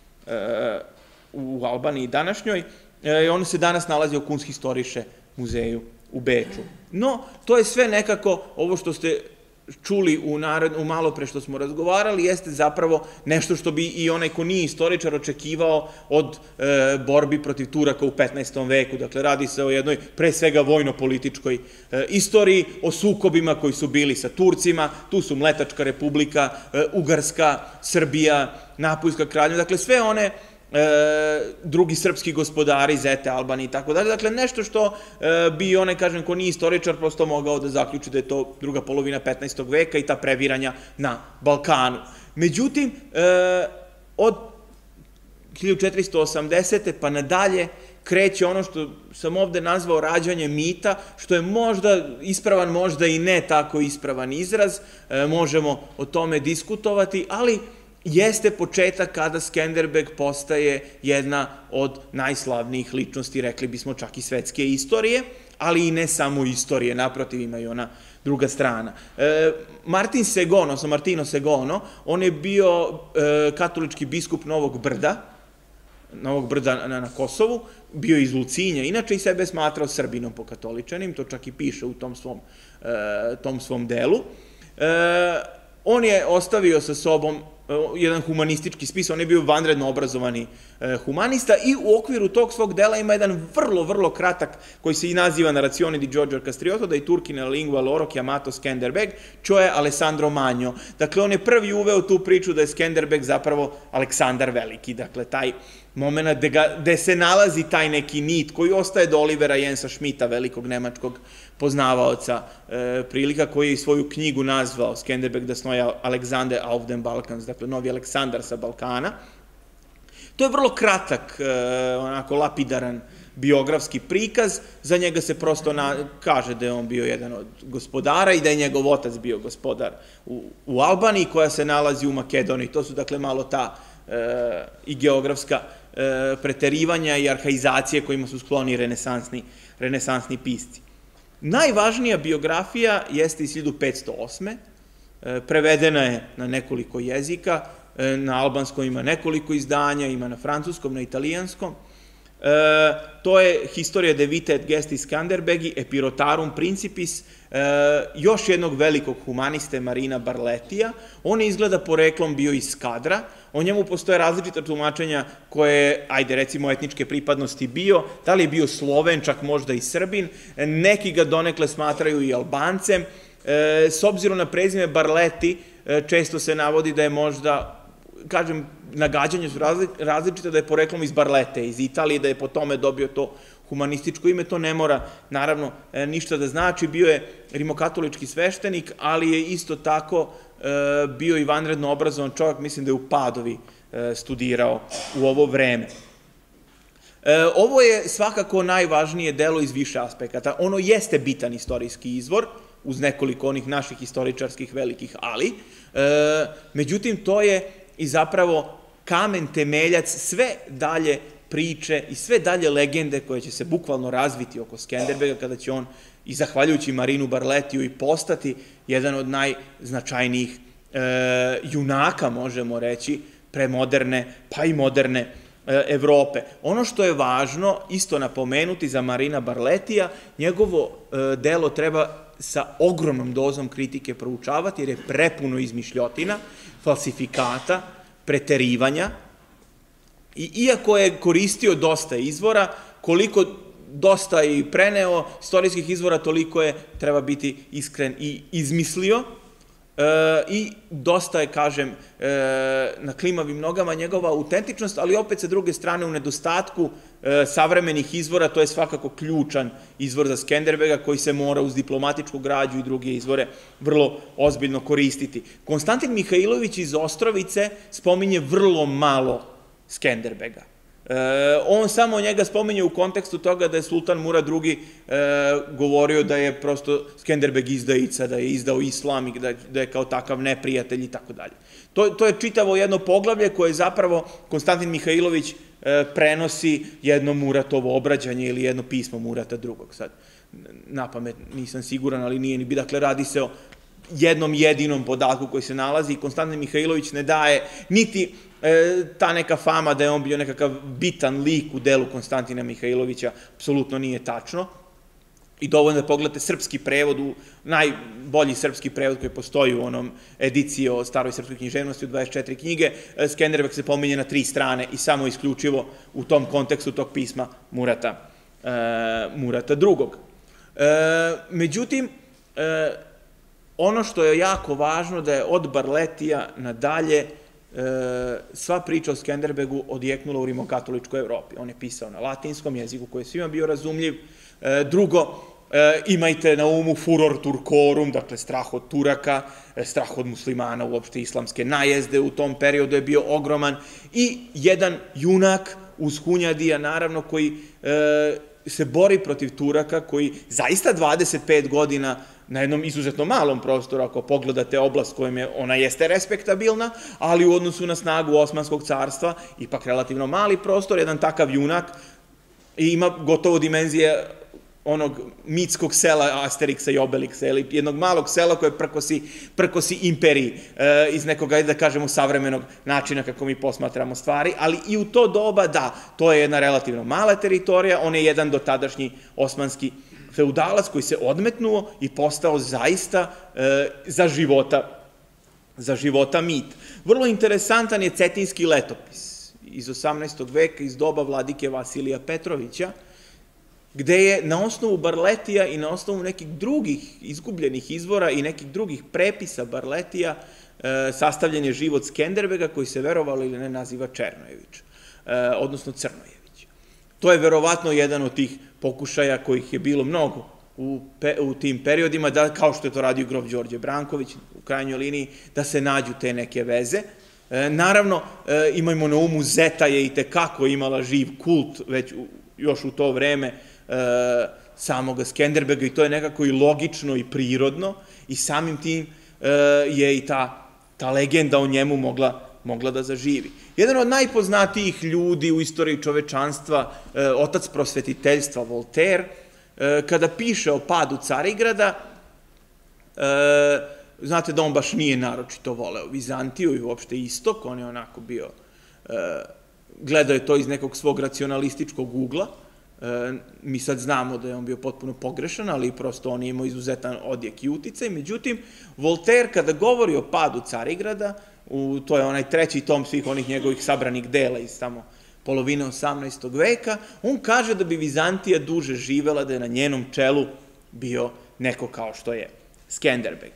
u Albaniji današnjoj i on se danas nalazi u Kunsthistorische muzeju u Beču. No, to je sve nekako, ovo što ste čuli u malo pre što smo razgovarali, jeste zapravo nešto što bi i onaj ko nije istoričar očekivao od borbi protiv Turaka u 15. veku. Dakle, radi se o jednoj, pre svega, vojno-političkoj istoriji, o sukobima koji su bili sa Turcima, tu su Mletačka republika, Ugarska, Srbija, Napuljska kraljevina, dakle, sve one drugi srpski gospodari, Zete, Albanije i tako dalje. Dakle, nešto što bi onaj, kažem, ko nije istoričar, prosto mogao da zaključi da je to druga polovina 15. veka i ta previranja na Balkanu. Međutim, od 1480. pa nadalje kreće ono što sam ovde nazvao rađanje mita, što je možda ispravan, možda i ne tako ispravan izraz, možemo o tome diskutovati, ali jeste početak kada Skenderbeg postaje jedna od najslavnijih ličnosti, rekli bismo čak i svetske istorije, ali i ne samo istorije, naprotiv ima i ona druga strana. Martin Segono, odnosno Martino Segono, on je bio katolički biskup Novog Brda na Kosovu, bio iz Lucinja, inače i sebe smatrao Srbinom pokatoličanim, to čak i piše u tom svom delu. On je ostavio sa sobom jedan humanistički spis, on je bio vanredno obrazovani humanista i u okviru tog svog dela ima jedan vrlo kratak, koji se i naziva Narrazioni di Giorgio Castriotto dai Turchi nella lingua loro chiamato Skenderbeg, cioè Alessandro Magno. Dakle, on je prvi uveo tu priču da je Skenderbeg zapravo Aleksandar Veliki. Dakle, taj moment gde se nalazi taj neki nit koji ostaje do Olivera Jensa Schmidta, velikog nemačkog poznavaoca prilika, koji je i svoju knjigu nazvao Skenderbeg das neue Alexander auf dem Balkans, dakle, novi Aleksandar sa Balkana. To je vrlo kratak, onako lapidaran biografski prikaz, za njega se prosto kaže da je on bio jedan od gospodara i da je njegov otac bio gospodar u Albaniji, koja se nalazi u Makedoniji. To su, dakle, malo ta i geografska preterivanja i arhaizacije kojima su skloni renesansni pisci. Najvažnija biografija jeste iz 1508. Prevedena je na nekoliko jezika, na albanskom ima nekoliko izdanja, ima na francuskom, na italijanskom. To je Historia de vita et gestis Skenderbegi, Epirotarum Principis, još jednog velikog humaniste, Marina Barletija. On je izgleda poreklom bio iz Skadra, o njemu postoje različita tumačenja koje, ajde recimo, etničke pripadnosti bio, da li je bio Sloven, čak možda i Srbin, neki ga donekle smatraju i Albancem. S obzirom na prezime Barleti, često se navodi da je možda, kažem, nagađanje su različite, da je poreklom iz Barlete, iz Italije, da je po tome dobio to humanističko ime. To ne mora, naravno, ništa da znači. Bio je rimokatolički sveštenik, ali je isto tako bio i vanredno obrazovan čovjek, mislim da je u Padovi studirao u ovo vreme. Ovo je svakako najvažnije delo iz više aspekata. Ono jeste bitan istorijski izvor, uz nekoliko onih naših historičarskih velikih ali, međutim, to je i zapravo kamen temeljac sve dalje priče i sve dalje legende koje će se bukvalno razviti oko Skenderbega, kada će on, i zahvaljujući Marinu Barletiju, i postati jedan od najznačajnijih junaka, možemo reći, premoderne, pa i moderne Evrope. Ono što je važno isto napomenuti za Marina Barletija, njegovo delo treba sa ogromnom dozom kritike proučavati, jer je prepuno izmišljotina, falsifikata, preterivanja, i iako je koristio dosta izvora, koliko dosta i preneo istorijskih izvora, toliko je, treba biti iskren, i izmislio. i dosta je, kažem, na klimavim nogama njegova autentičnost, ali opet sa druge strane u nedostatku savremenih izvora, to je svakako ključan izvor za Skenderbega koji se mora uz diplomatičku građu i druge izvore vrlo ozbiljno koristiti. Konstantin Mihajlović iz Ostrovice spominje vrlo malo Skenderbega. On samo njega spominje u kontekstu toga da je sultan Murad II govorio da je prosto Skenderbeg izdajica, da je izdao islam i da je kao takav neprijatelj i tako dalje. To je čitavo jedno poglavlje koje zapravo Konstantin Mihajlović prenosi jedno Muratovo obrađanje ili jedno pismo Murata II. Sad, napamet nisam siguran, ali nije ni bi. Dakle, radi se o jednom jedinom podatku koji se nalazi i Konstantin Mihajlović ne daje niti ta neka fama da je on bio nekakav bitan lik u delu Konstantina Mihajlovića, apsolutno nije tačno. I dovoljno da pogledate srpski prevod, najbolji srpski prevod koji postoji u onom ediciji o staroj srpskoj književnosti u 24 knjige, Skenderbeg se pominje na 3 strane i samo isključivo u tom kontekstu tog pisma Murata II. Međutim, ono što je jako važno da je od Barletija nadalje sva priča o Skenderbegu odjeknula u rimokatoličkoj Evropi. On je pisao na latinskom jeziku koji je svima bio razumljiv. Drugo, imajte na umu furor turcorum, dakle strah od Turaka, strah od muslimana, uopšte islamske najezde u tom periodu je bio ogroman i jedan junak uz Hunjadija, naravno, koji se bori protiv Turaka, koji zaista 25 godina na jednom izuzetno malom prostoru, ako pogledate oblast kojom je, ona jeste respektabilna, ali u odnosu na snagu Osmanskog carstva, ipak relativno mali prostor, jedan takav junak ima gotovo dimenzije onog mitskog sela Asterixa i Obelixa, ili jednog malog sela koje prkosi imperiji iz nekog, da kažemo, savremenog načina kako mi posmatramo stvari, ali i u to doba, da, to je jedna relativno mala teritorija, on je jedan dotadašnji osmanski feudalac koji se odmetnuo i postao zaista za života mit. Vrlo interesantan je Cetinski letopis iz 18. veka, iz doba vladike Vasilija Petrovića, gde je na osnovu Barletija i na osnovu nekih drugih izgubljenih izvora i nekih drugih prepisa Barletija sastavljen je život Skenderbega koji se, verovalo ili ne, naziva Černojević, odnosno Crnojević. To je verovatno jedan od tih pokušaja kojih je bilo mnogo u tim periodima, da, kao što je to radio grof Đorđe Branković u krajnjoj liniji, da se nađu te neke veze. Naravno, imajmo na umu, Zeta je i tekako imala živ kult već još u to vreme samoga Skenderbega i to je nekako i logično i prirodno i samim tim je i ta legenda o njemu mogla da zaživi. Jedan od najpoznatijih ljudi u istoriji čovečanstva, otac prosvetiteljstva Voltaire, kada piše o padu Carigrada, znate da on baš nije naročito voleo Vizantiju i uopšte istok, on je onako bio, gledao je to iz nekog svog racionalističkog ugla. Mi sad znamo da je on bio potpuno pogrešan, ali prosto on je imao izuzetan odjek i uticaj. Međutim, Voltaire kada govori o padu Carigrada, to je onaj 3. tom svih onih njegovih sabranih dela iz tamo polovine 18. veka, on kaže da bi Vizantija duže živela, da je na njenom čelu bio neko kao što je Skenderbeg.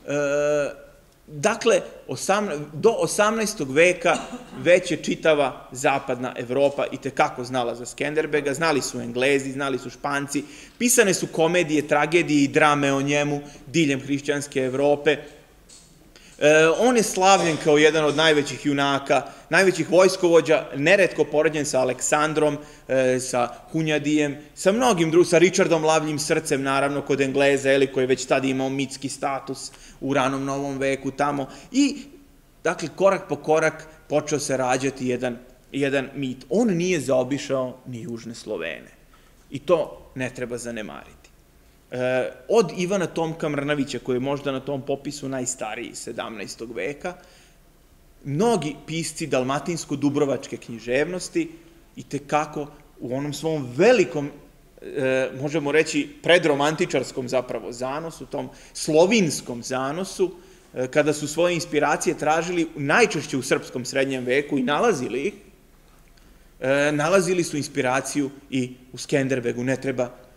Dakle, do 18. veka već je čitava zapadna Evropa i tekako znala za Skenderbega, znali su Englezi, znali su Španci, pisane su komedije, tragedije i drame o njemu diljem hrišćanske Evrope. On je slavljen kao jedan od najvećih junaka, najvećih vojskovođa, neretko poređen sa Aleksandrom, sa Hunjadijem, sa mnogim drugim, sa Richardom Lavljim srcem, naravno, kod Engleza, koji je već tada imao mitski status u ranom novom veku tamo. I, dakle, korak po korak počeo se rađati jedan mit. On nije zaobišao ni južne Slovene. I to ne treba zanemariti. Od Ivana Tomka Mrnavića, koji je možda na tom popisu najstariji 17. veka, mnogi pisci dalmatinsko-dubrovačke književnosti i tekako u onom svom velikom, možemo reći, predromantičarskom zapravo zanosu, tom slovinskom zanosu, kada su svoje inspiracije tražili najčešće u srpskom srednjem veku i nalazili ih, nalazili su inspiraciju i u Skenderbegu,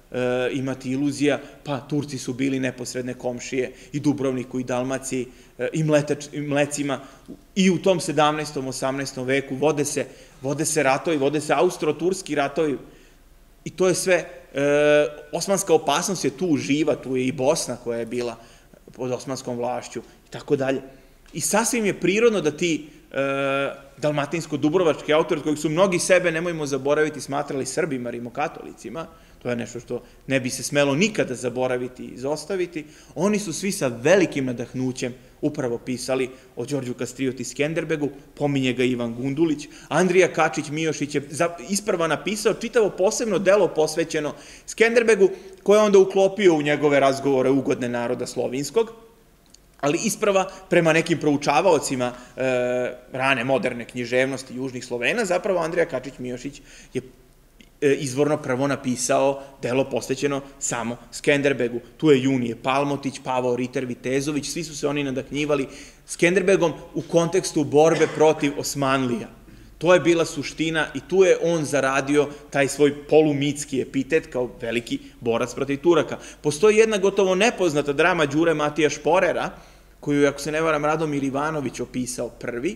imati iluzija, pa Turci su bili neposredne komšije i Dubrovniku i Dalmaciji i Mlecima i u tom 17. 18. veku vode se ratovi, vode se austro-turski ratovi i to je sve, osmanska opasnost je tu živa, tu je i Bosna koja je bila pod osmanskom vlašću i tako dalje. I sasvim je prirodno da ti dalmatinsko-dubrovački autori, kojeg su mnogi sebe, nemojmo zaboraviti, smatrali Srbima, rimokatolicima, to je nešto što ne bi se smelo nikada zaboraviti i izostaviti, oni su svi sa velikim nadahnućem upravo pisali o Đorđu Kastrioti Skenderbegu, pominje ga Ivan Gundulić, Andrija Kačić-Miošić je isprva napisao čitavo posebno delo posvećeno Skenderbegu, koje je onda uklopio u njegove razgovore ugodne naroda slovinskog, ali isprava prema nekim proučavaocima rane moderne književnosti južnih Slovena, zapravo Andrija Kačić-Miošić je izvorno prvo napisao delo posvećeno samo Skenderbegu. Tu je Junije Palmotić, Pavao Riter Vitezović, svi su se oni nadahnjivali Skenderbegom u kontekstu borbe protiv Osmanlija. To je bila suština i tu je on zaradio taj svoj polumitski epitet kao veliki borac protiv Turaka. Postoji jedna gotovo nepoznata drama Đure Matija Šporera, koju je, ako se ne varam, Radomir Ivanović opisao prvi,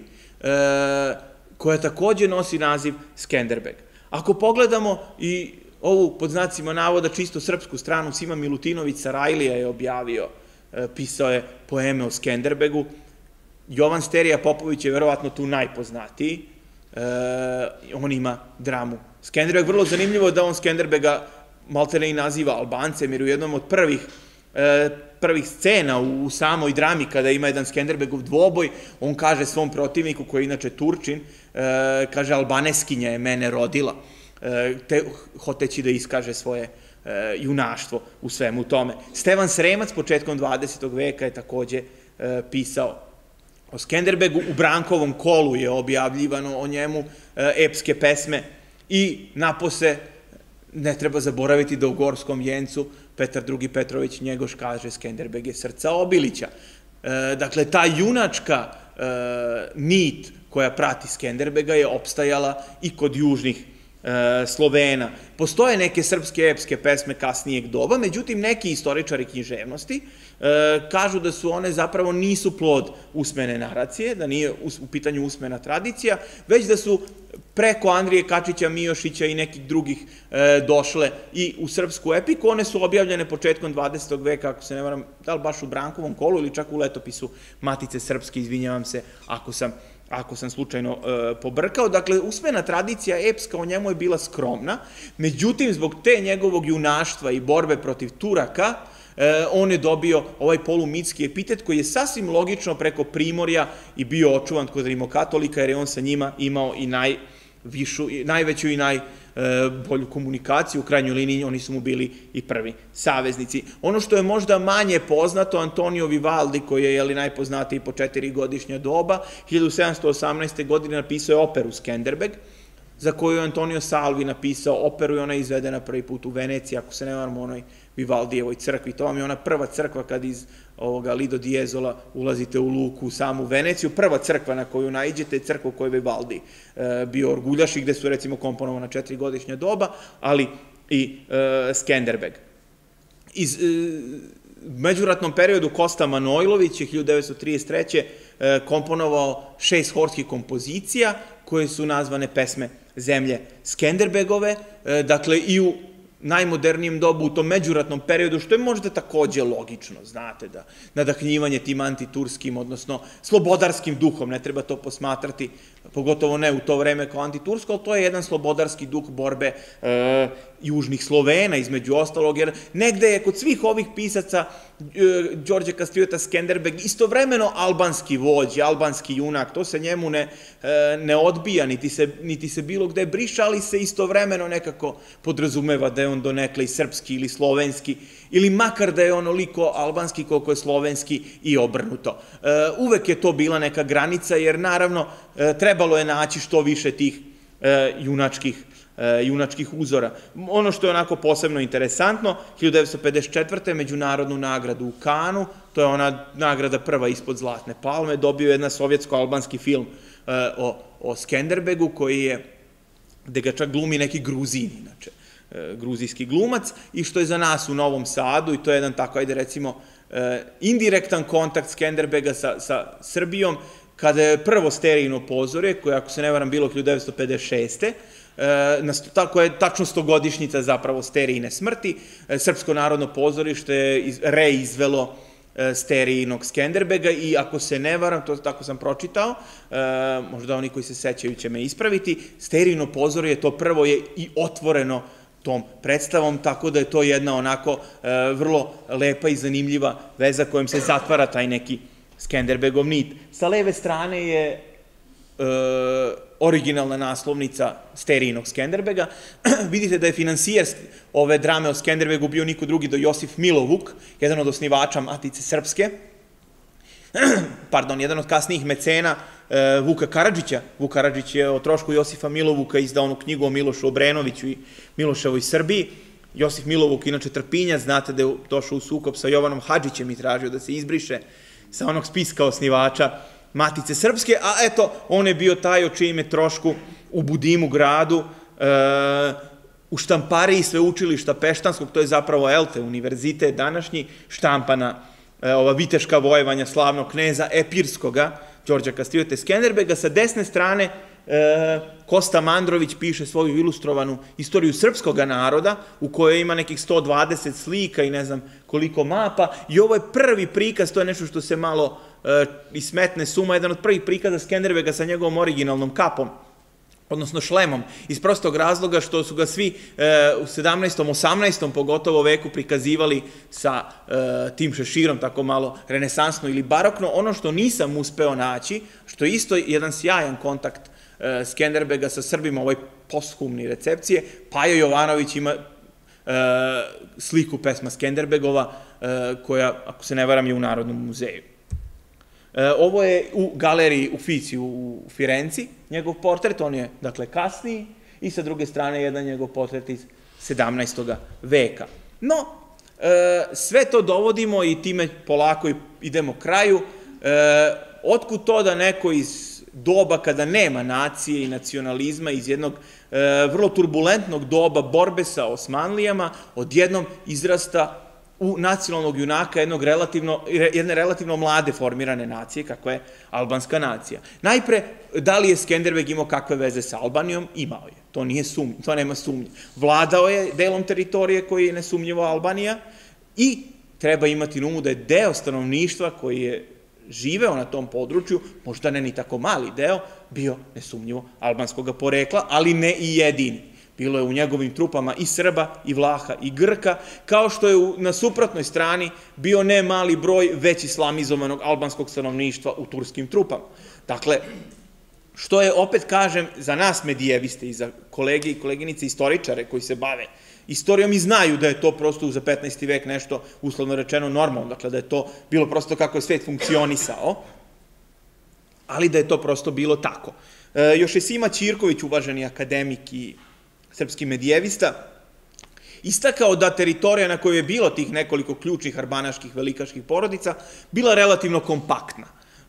koja takođe nosi naziv Skenderbeg. Ako pogledamo i ovu, pod znacima navoda, čisto srpsku stranu, Sima Milutinović Sarajlija je objavio, pisao je poeme o Skenderbegu, Jovan Sterija Popović je verovatno tu najpoznatiji, on ima dramu Skenderbeg. Vrlo zanimljivo da on Skenderbega maltene i naziva Albancem, jer u jednom od prvih scena u samoj drami, kada ima jedan Skenderbegov dvoboj, on kaže svom protivniku, koji je inače Turčin, kaže Albaneskinja je mene rodila, hoteći da iskaže svoje junaštvo u svemu tome. Stevan Sremac početkom 20. veka je takođe pisao o Skenderbegu, u Brankovom kolu je objavljivano o njemu epske pesme i napose ne treba zaboraviti da u Gorskom jencu Petar II. Petrović Njegoš kaže Skenderbeg je srca Obilića. Dakle, ta junačka nit koja prati Skenderbega je opstajala i kod južnih Slovena. Postoje neke srpske epske pesme kasnijeg doba, međutim neki istoričari književnosti kažu da su one zapravo nisu plod usmene naracije, da nije u pitanju usmena tradicija, već da su preko Andrije Kačića Miošića i nekih drugih došle i u srpsku epiku. One su objavljene početkom 20. veka, ako se ne varam, da li baš u Brankovom kolu ili čak u letopisu Matice Srpske, izvinjavam se ako sam slučajno pobrkao. Dakle, usmena tradicija epska o njemu je bila skromna, međutim, zbog te njegovog junaštva i borbe protiv Turaka, on je dobio ovaj polumitski epitet koji je sasvim logično preko Primorja i bio očuvan kod rimokatolika, jer je on sa njima imao i najveću i najbolju komunikaciju. U krajnjoj liniji oni su mu bili i prvi saveznici. Ono što je možda manje poznato, Antonio Vivaldi, koji je najpoznatiji po 4-godišnja doba, 1718. godine napisao je operu Skenderbeg, za koju je Antonio Salvi napisao operu i ona je izvedena prvi put u Veneciji, ako se ne varam, u onoj Vivaldijevoj crkvi. To vam je ona prva crkva kad iz Lido di Ezola ulazite u luku u samu Veneciju. Prva crkva na koju naiđete je crkva u kojoj Vivaldi bio orguljaš i gde su recimo komponovana 4-godišnja doba, ali i Skenderbeg. Iz međuratnom periodu Kosta Manojlović je 1933. komponovao 6 horskih kompozicija koje su nazvane pesme zemlje Skenderbegove, dakle i u najmodernijem dobu, u tom međuratnom periodu, što je možda takođe logično, znate, da nadahnjivanje tim antiturskim, odnosno slobodarskim duhom, ne treba to posmatrati, pogotovo ne u to vreme kao antitursko, ali to je jedan slobodarski duh borbe južnih Slovena, između ostalog, jer negde je kod svih ovih pisaca Đorđe Kastriota Skenderbeg istovremeno albanski vođ, albanski junak, to se njemu ne odbija, niti se bilo gde briše, ali se istovremeno nekako podrazumeva da je on donekle i srpski ili slovenski, ili makar da je onoliko albanski koliko je slovenski i obrnuto. Uvek je to bila neka granica, jer naravno trebalo je naći što više tih junačkih uzora. Ono što je onako posebno interesantno, 1954. međunarodnu nagradu u Kanu, to je ona nagrada prva ispod Zlatne palme, dobio jedan sovjetsko-albanski film o Skenderbegu, gde ga čak glumi neki Gruzin, inače. gruzijski glumac, i što je za nas u Novom Sadu, i to je jedan tako, ajde recimo, indirektan kontakt Skenderbega sa Srbijom, kada je prvo Sterijino pozorje, koje, ako se ne varam, bilo 1956. koja je tačno 100-godišnjica zapravo Sterijine smrti, Srpsko narodno pozorište je reizvelo Sterijinog Skenderbega i, ako se ne varam, to tako sam pročitao, možda oni koji se sećaju će me ispraviti, Sterijino pozorje to prvo je i otvoreno tom predstavom, tako da je to jedna onako vrlo lepa i zanimljiva veza kojom se zatvara taj neki Skenderbegov nit. Sa leve strane je originalna naslovnica Sterijinog Skenderbega. Vidite da je finansijer ove drame o Skenderbegu bio niko drugi do Josif Milovuk, jedan od osnivača Matice Srpske, jedan od kasnijih mecena Vuka Karadžića. Vuk Karadžić je o trošku Josifa Milovuka izdao onu knjigu o Milošu Obrenoviću i Miloševoj Srbiji. Josif Milovuk, inače Trpinjac, znate da je došao u sukob sa Jovanom Hadžićem i tražio da se izbriše sa onog spiska osnivača Matice Srpske, a eto, on je bio taj o čijem je trošku u Budimu gradu, u štampariji sveučilišta Peštanskog, to je zapravo ELTE, univerzitet današnji, štampana ova viteška vojevanja slavnog kneza Epirskoga, Đorđa Kastrijote Skenderbega. Sa desne strane Kosta Mandrović piše svoju ilustrovanu istoriju srpskog naroda, u kojoj ima nekih 120 slika i ne znam koliko mapa, i ovo je prvi prikaz, to je nešto što se malo ismetne suma, jedan od prvih prikaza Skenderbega sa njegovom originalnom kapom, odnosno šlemom, iz prostog razloga što su ga svi u 17. 18. pogotovo veku prikazivali sa tim šeširom, tako malo renesansno ili barokno. Ono što nisam uspeo naći, što je isto jedan sjajan kontakt Skenderbega sa Srbima, ovoj posthumni recepcije, Paja Jovanović ima sliku pesma Skenderbegova, koja, ako se ne varam, je u Narodnom muzeju. Ovo je u galeriji Uffizi u Firenci, njegov portret, on je, dakle, kasniji, i sa druge strane jedan njegov portret iz 17. veka. No, sve to dovodimo i time polako idemo kraju. Otkud to da neko iz doba kada nema nacije i nacionalizma, iz jednog vrlo turbulentnog doba borbe sa Osmanlijama, odjednom izrasta u nacionalnog junaka jedne relativno mlade formirane nacije, kakva je albanska nacija. Najpre, da li je Skenderbeg imao kakve veze sa Albanijom? Imao je. To nema sumnje. Vladao je delom teritorije koji je nesumnjivo Albanija i treba imati na umu da je deo stanovništva koji je živeo na tom području, možda ne ni tako mali deo, bio nesumnjivo albanskog porekla, ali ne i jedini. Bilo je u njegovim trupama i Srba, i Vlaha, i Grka, kao što je na suprotnoj strani bio ne mali broj već islamizovanog albanskog stanovništva u turskim trupama. Dakle, što je, opet kažem, za nas medijeviste i za kolege i koleginice istoričare koji se bave istorijom i znaju da je to prosto za 15. vek nešto, uslovno rečeno, normalno, dakle da je to bilo prosto kako je svet funkcionisao, ali da je to prosto bilo tako. Još je Sima Ćirković, uvaženi akademik i srpski medijevista, istakao da teritorija na kojoj je bilo tih nekoliko ključnih arbanaških velikaških porodica bila relativno kompaktna.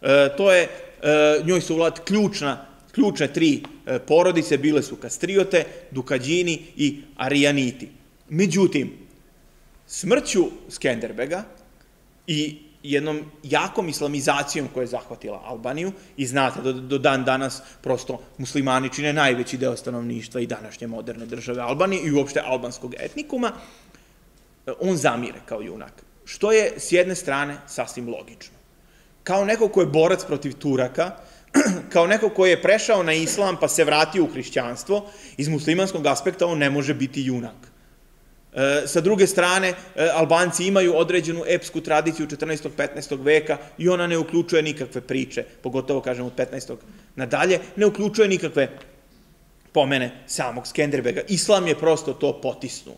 Njoj su ključne tri porodice, bile su Kastrijote, Dukadžini i Arijaniti. Međutim, smrću Skenderbega i jednom jakom islamizacijom koja je zahvatila Albaniju, i znate da do dan danas prosto muslimani čine najveći deo stanovništva i današnje moderne države Albanije i uopšte albanskog etnikuma, on zamire kao junak. Što je s jedne strane sasvim logično. Kao neko ko je borac protiv Turaka, kao neko ko je prešao na islam pa se vratio u hrišćanstvo, iz muslimanskog aspekta on ne može biti junak. Sa druge strane, Albanci imaju određenu epsku tradiciju 14. 15. veka i ona ne uključuje nikakve priče, pogotovo, kažem, od 15. nadalje, ne uključuje nikakve pomene samog Skenderbega. Islam je prosto to potisnuo.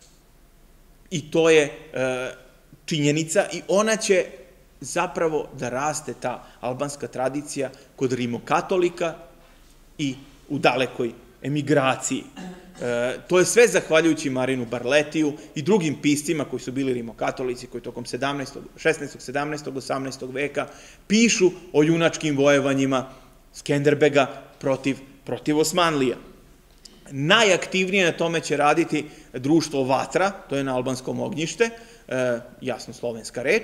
I to je činjenica i ona će zapravo da raste, ta albanska tradicija, kod rimokatolika i u dalekoj emigraciji. To je sve zahvaljujući Marinu Barletiju i drugim piscima koji su bili rimokatolici, koji tokom 16., 17., 18. veka pišu o junačkim vojevanjima Skenderbega protiv Osmanlija. Najaktivnije na tome će raditi društvo Vatra, to je na albanskom Ognjište, jasno slovenska reč,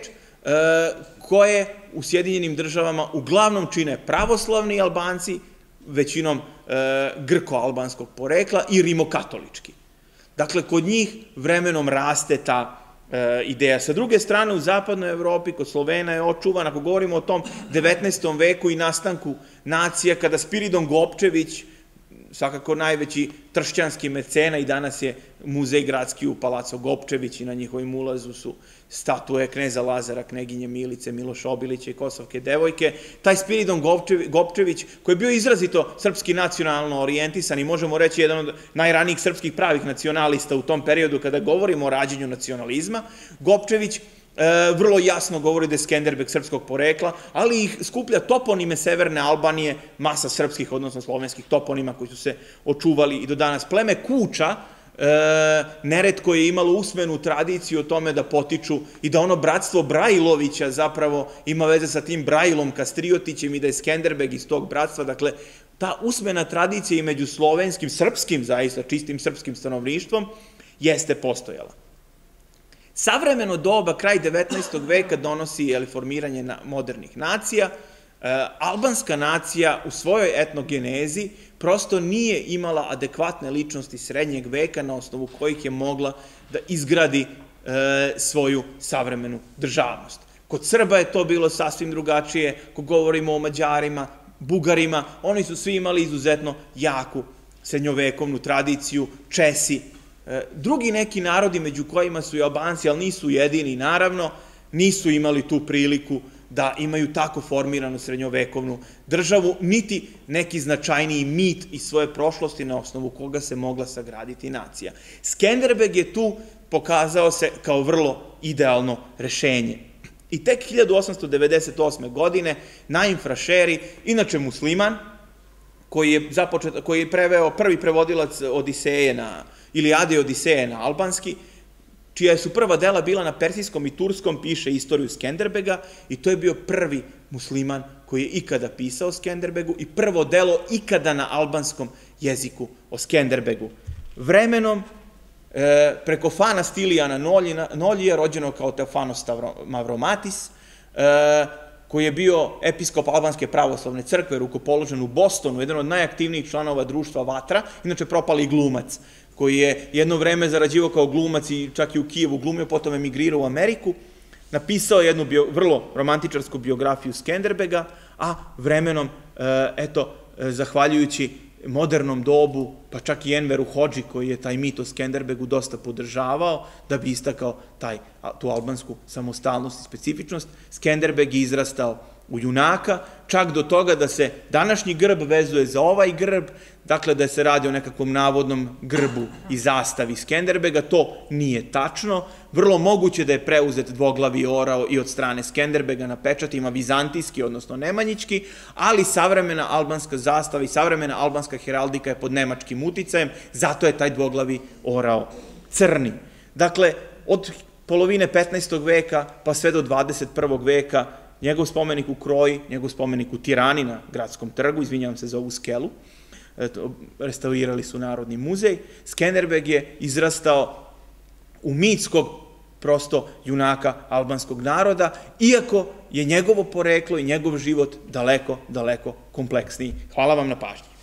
koje u Sjedinjenim državama uglavnom čine pravoslavni Albanci, većinom grko-albanskog porekla i rimokatolički. Dakle, kod njih vremenom raste ta ideja. Sa druge strane, u zapadnoj Evropi, kod Slovena je očuvan, ako govorimo o tom 19. veku i nastanku nacija, kada Spiridon Gopčević, svakako najveći tršćanski mecena, i danas je muzej gradski u Palaco Gopčević i na njihovim ulazu su statue kneza Lazara, kneginje Milice, Miloša Obilića i Kosovke devojke. Taj Spiridon Gopčević, koji je bio izrazito srpski nacionalno orijentisan i možemo reći jedan od najranijih srpskih pravih nacionalista u tom periodu kada govorimo o rađenju nacionalizma, Gopčević vrlo jasno govori da je Skenderbeg srpskog porekla, ali ih skuplja toponime Severne Albanije, masa srpskih, odnosno slovenskih toponima koji su se očuvali i do danas. Pleme Kuča neretko je imalo usmenu tradiciju o tome da potiču i da ono bratstvo Brajlovića zapravo ima veze sa tim Brajlom Kastriotićem i da je Skenderbeg iz tog bratstva. Dakle, ta usmena tradicija i među slovenskim, srpskim, zaista čistim srpskim stanovništvom jeste postojala. Savremeno doba, kraj 19. veka, donosi formiranje modernih nacija. Albanska nacija u svojoj etnogenezi prosto nije imala adekvatne ličnosti srednjeg veka na osnovu kojih je mogla da izgradi svoju savremenu državnost. Kod Srba je to bilo sasvim drugačije, ako govorimo o Mađarima, Bugarima, oni su svi imali izuzetno jaku srednjovekovnu tradiciju, Česi. Drugi neki narodi, među kojima su i Albanci, ali nisu jedini, naravno, nisu imali tu priliku da imaju tako formiranu srednjovekovnu državu, niti neki značajniji mit iz svoje prošlosti na osnovu koga se mogla sagraditi nacija. Skenderbeg je tu pokazao se kao vrlo idealno rešenje. I tek 1898. godine Naim Frašeri, inače musliman, koji je preveo prvi prevodilac Odiseje Ilijade i Odiseje na albanski, čija su prva dela bila na persijskom i turskom, piše istoriju Skenderbega i to je bio prvi musliman koji je ikada pisao o Skenderbegu i prvo delo ikada na albanskom jeziku o Skenderbegu. Vremenom, preko Fana Stilijana Noljija, rođenog kao Teofanos Mavromatis, koji je bio episkop Albanske pravoslavne crkve, rukopoložen u Bostonu, jedan od najaktivnijih članova društva Vatra, inače propali glumac, koji je jedno vreme zarađivao kao glumac i čak i u Kijevu glumio, potom emigrirao u Ameriku, napisao jednu vrlo romantičarsku biografiju Skenderbega, a vremenom, eto, zahvaljujući modernom dobu, pa čak i Enveru Hodži, koji je taj mit o Skenderbegu dosta podržavao, da bi istakao tu albansku samostalnost i specifičnost, Skenderbeg je izrastao u junaka, čak do toga da se današnji grb vezuje za ovaj grb, dakle da se radi o nekakvom navodnom grbu i zastavi Skenderbega, to nije tačno. Vrlo moguće da je preuzet dvoglavi orao i od strane Skenderbega na pečatima, vizantijski, odnosno nemanjički, ali savremena albanska zastava i savremena albanska heraldika je pod nemačkim uticajem, zato je taj dvoglavi orao crni. Dakle, od polovine 15. veka pa sve do 21. veka njegov spomenik u Kroji, njegov spomenik u Tirani na gradskom trgu, izvinjavam se za ovu skelu, restaurirali su Narodni muzej, Skenderbeg je izrastao u mitskog prosto junaka albanskog naroda, iako je njegovo poreklo i njegov život daleko, daleko kompleksniji. Hvala vam na pažnji.